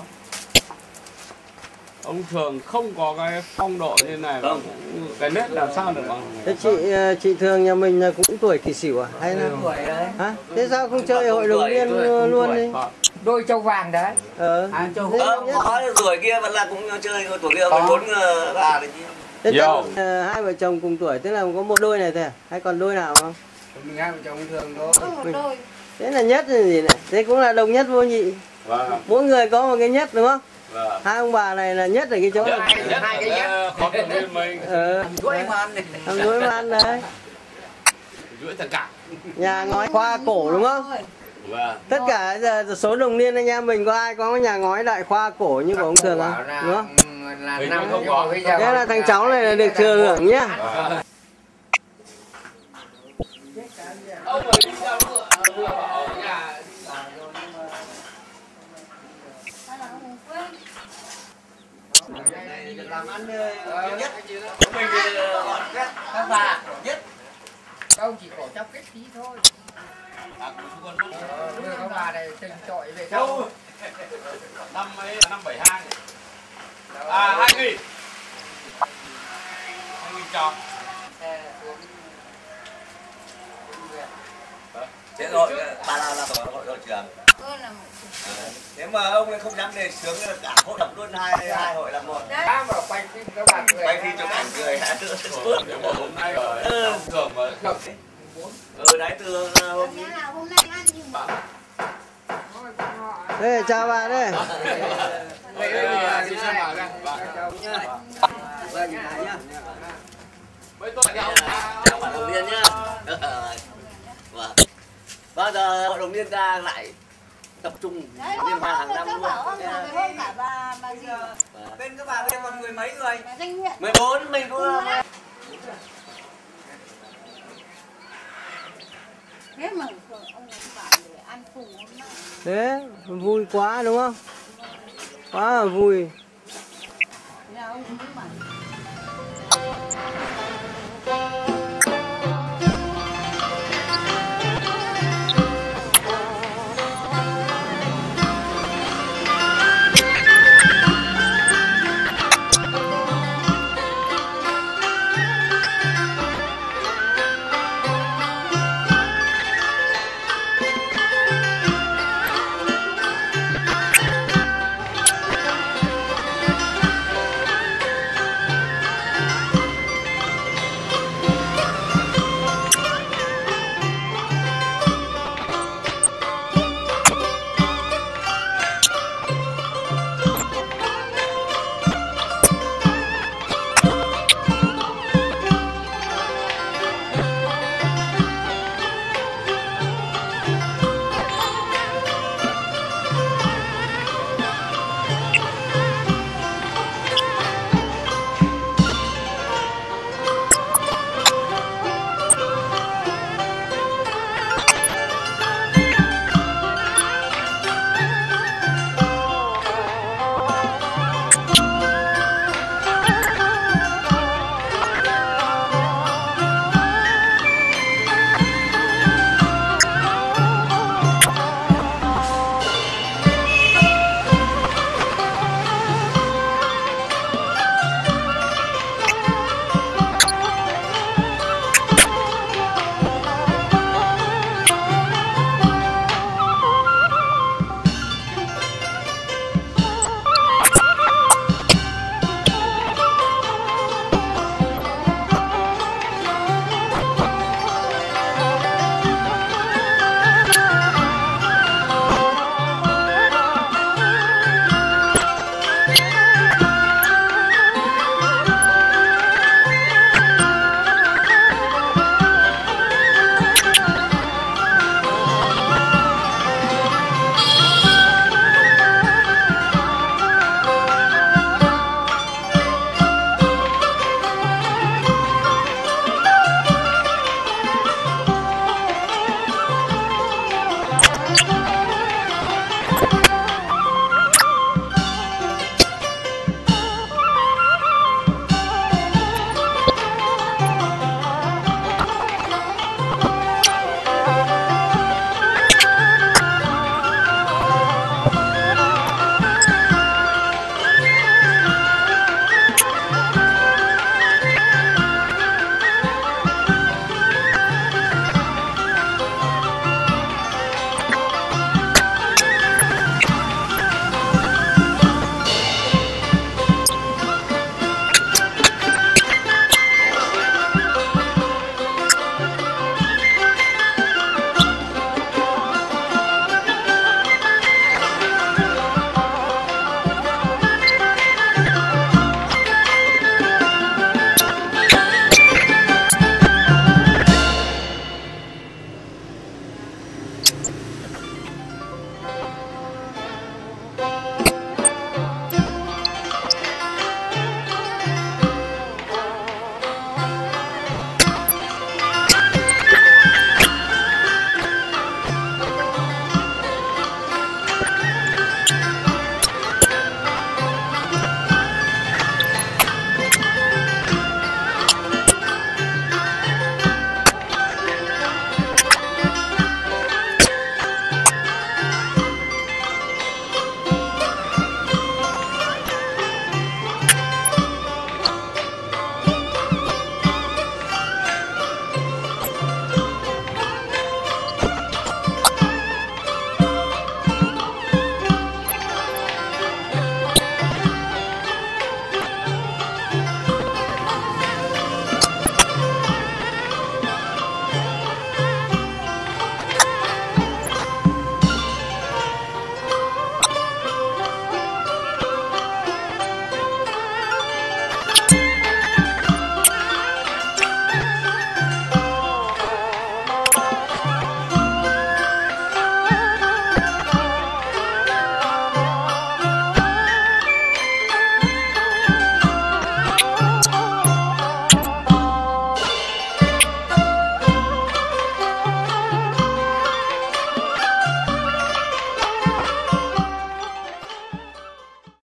Ông Thường không có cái phong độ như này mà cũng cái nét làm sao được bằng. Thế chị chị Thường nhà mình là cũng tuổi Kỷ Sửu à? Hay là tuổi đấy. hả? Thế sao không chơi hội đồng niên luôn đi? Đôi châu vàng đấy. Ờ. À, châu Thế Ờ, nhất- có tuổi kia vẫn là cũng chơi tuổi kia mười bốn bà đấy chứ. Thế Yo. tức, ờ, hai vợ chồng cùng tuổi tức là có một đôi này thôi à? Hay còn đôi nào không? Mình hai vợ chồng thường thôi. Một đôi. Thế là nhất là gì này? Thế cũng là đồng nhất vô nhị. Vâng. Mỗi người có một cái nhất đúng không? Vâng. Hai ông bà này là nhất ở cái chỗ Nhất, này. nhất, hai cái nhất. Khó đồng viên mình. Ờ. Chuỗi mà ăn này. Làm chuỗi mà ăn đấy. Chuỗi thằng cả. Nhà ngói khoa cổ đúng không? Vâng. Tất cả giờ số đồng niên anh em mình có ai có nhà ngói đại khoa cổ như của ông Thường không? Đúng không? Là Mình năm không có. bây giờ Thế là thằng cháu này là được thừa hưởng nhá. Vâng. Ông ấy đi ra vừa, vừa bảo ở nhà. Làm ăn nhất. Mình thì gọn kết các bà nhất. ông chỉ khổ trong cái tí thôi. Ờ, đưa các bà này tình trội về đâu. Năm ấy năm bảy hai. À hai nghìn. Hai nghìn tròn. Thế rồi. đội bà nào là hội đội trưởng? Tôi là Nếu mà ông lại không dám đề xướng là cả hội lập luôn hai hai hội làm một. Đã mà quay phim các bạn cười. Quay phim chụp ảnh cười hả? Hôm nay rồi, thường mà Ừ đấy từ hôm hôm nay ăn gì mà Đây, chào bà đây. đây đây xin chào bà đây. Mấy tuổi nhau. Chào bạn đồng niên nhá. Vâng. Bao giờ hội đồng niên ra lại tập trung liên hoan hàng năm luôn. hôm cả bà bà gì Bên các bà bên còn mười mấy người. danh huyện mười bốn mình cũng thế mà ông ấy bảo để ăn cùng hôm nay. Thế vui quá đúng không? Quá là vui. Nhà ông cũng bảo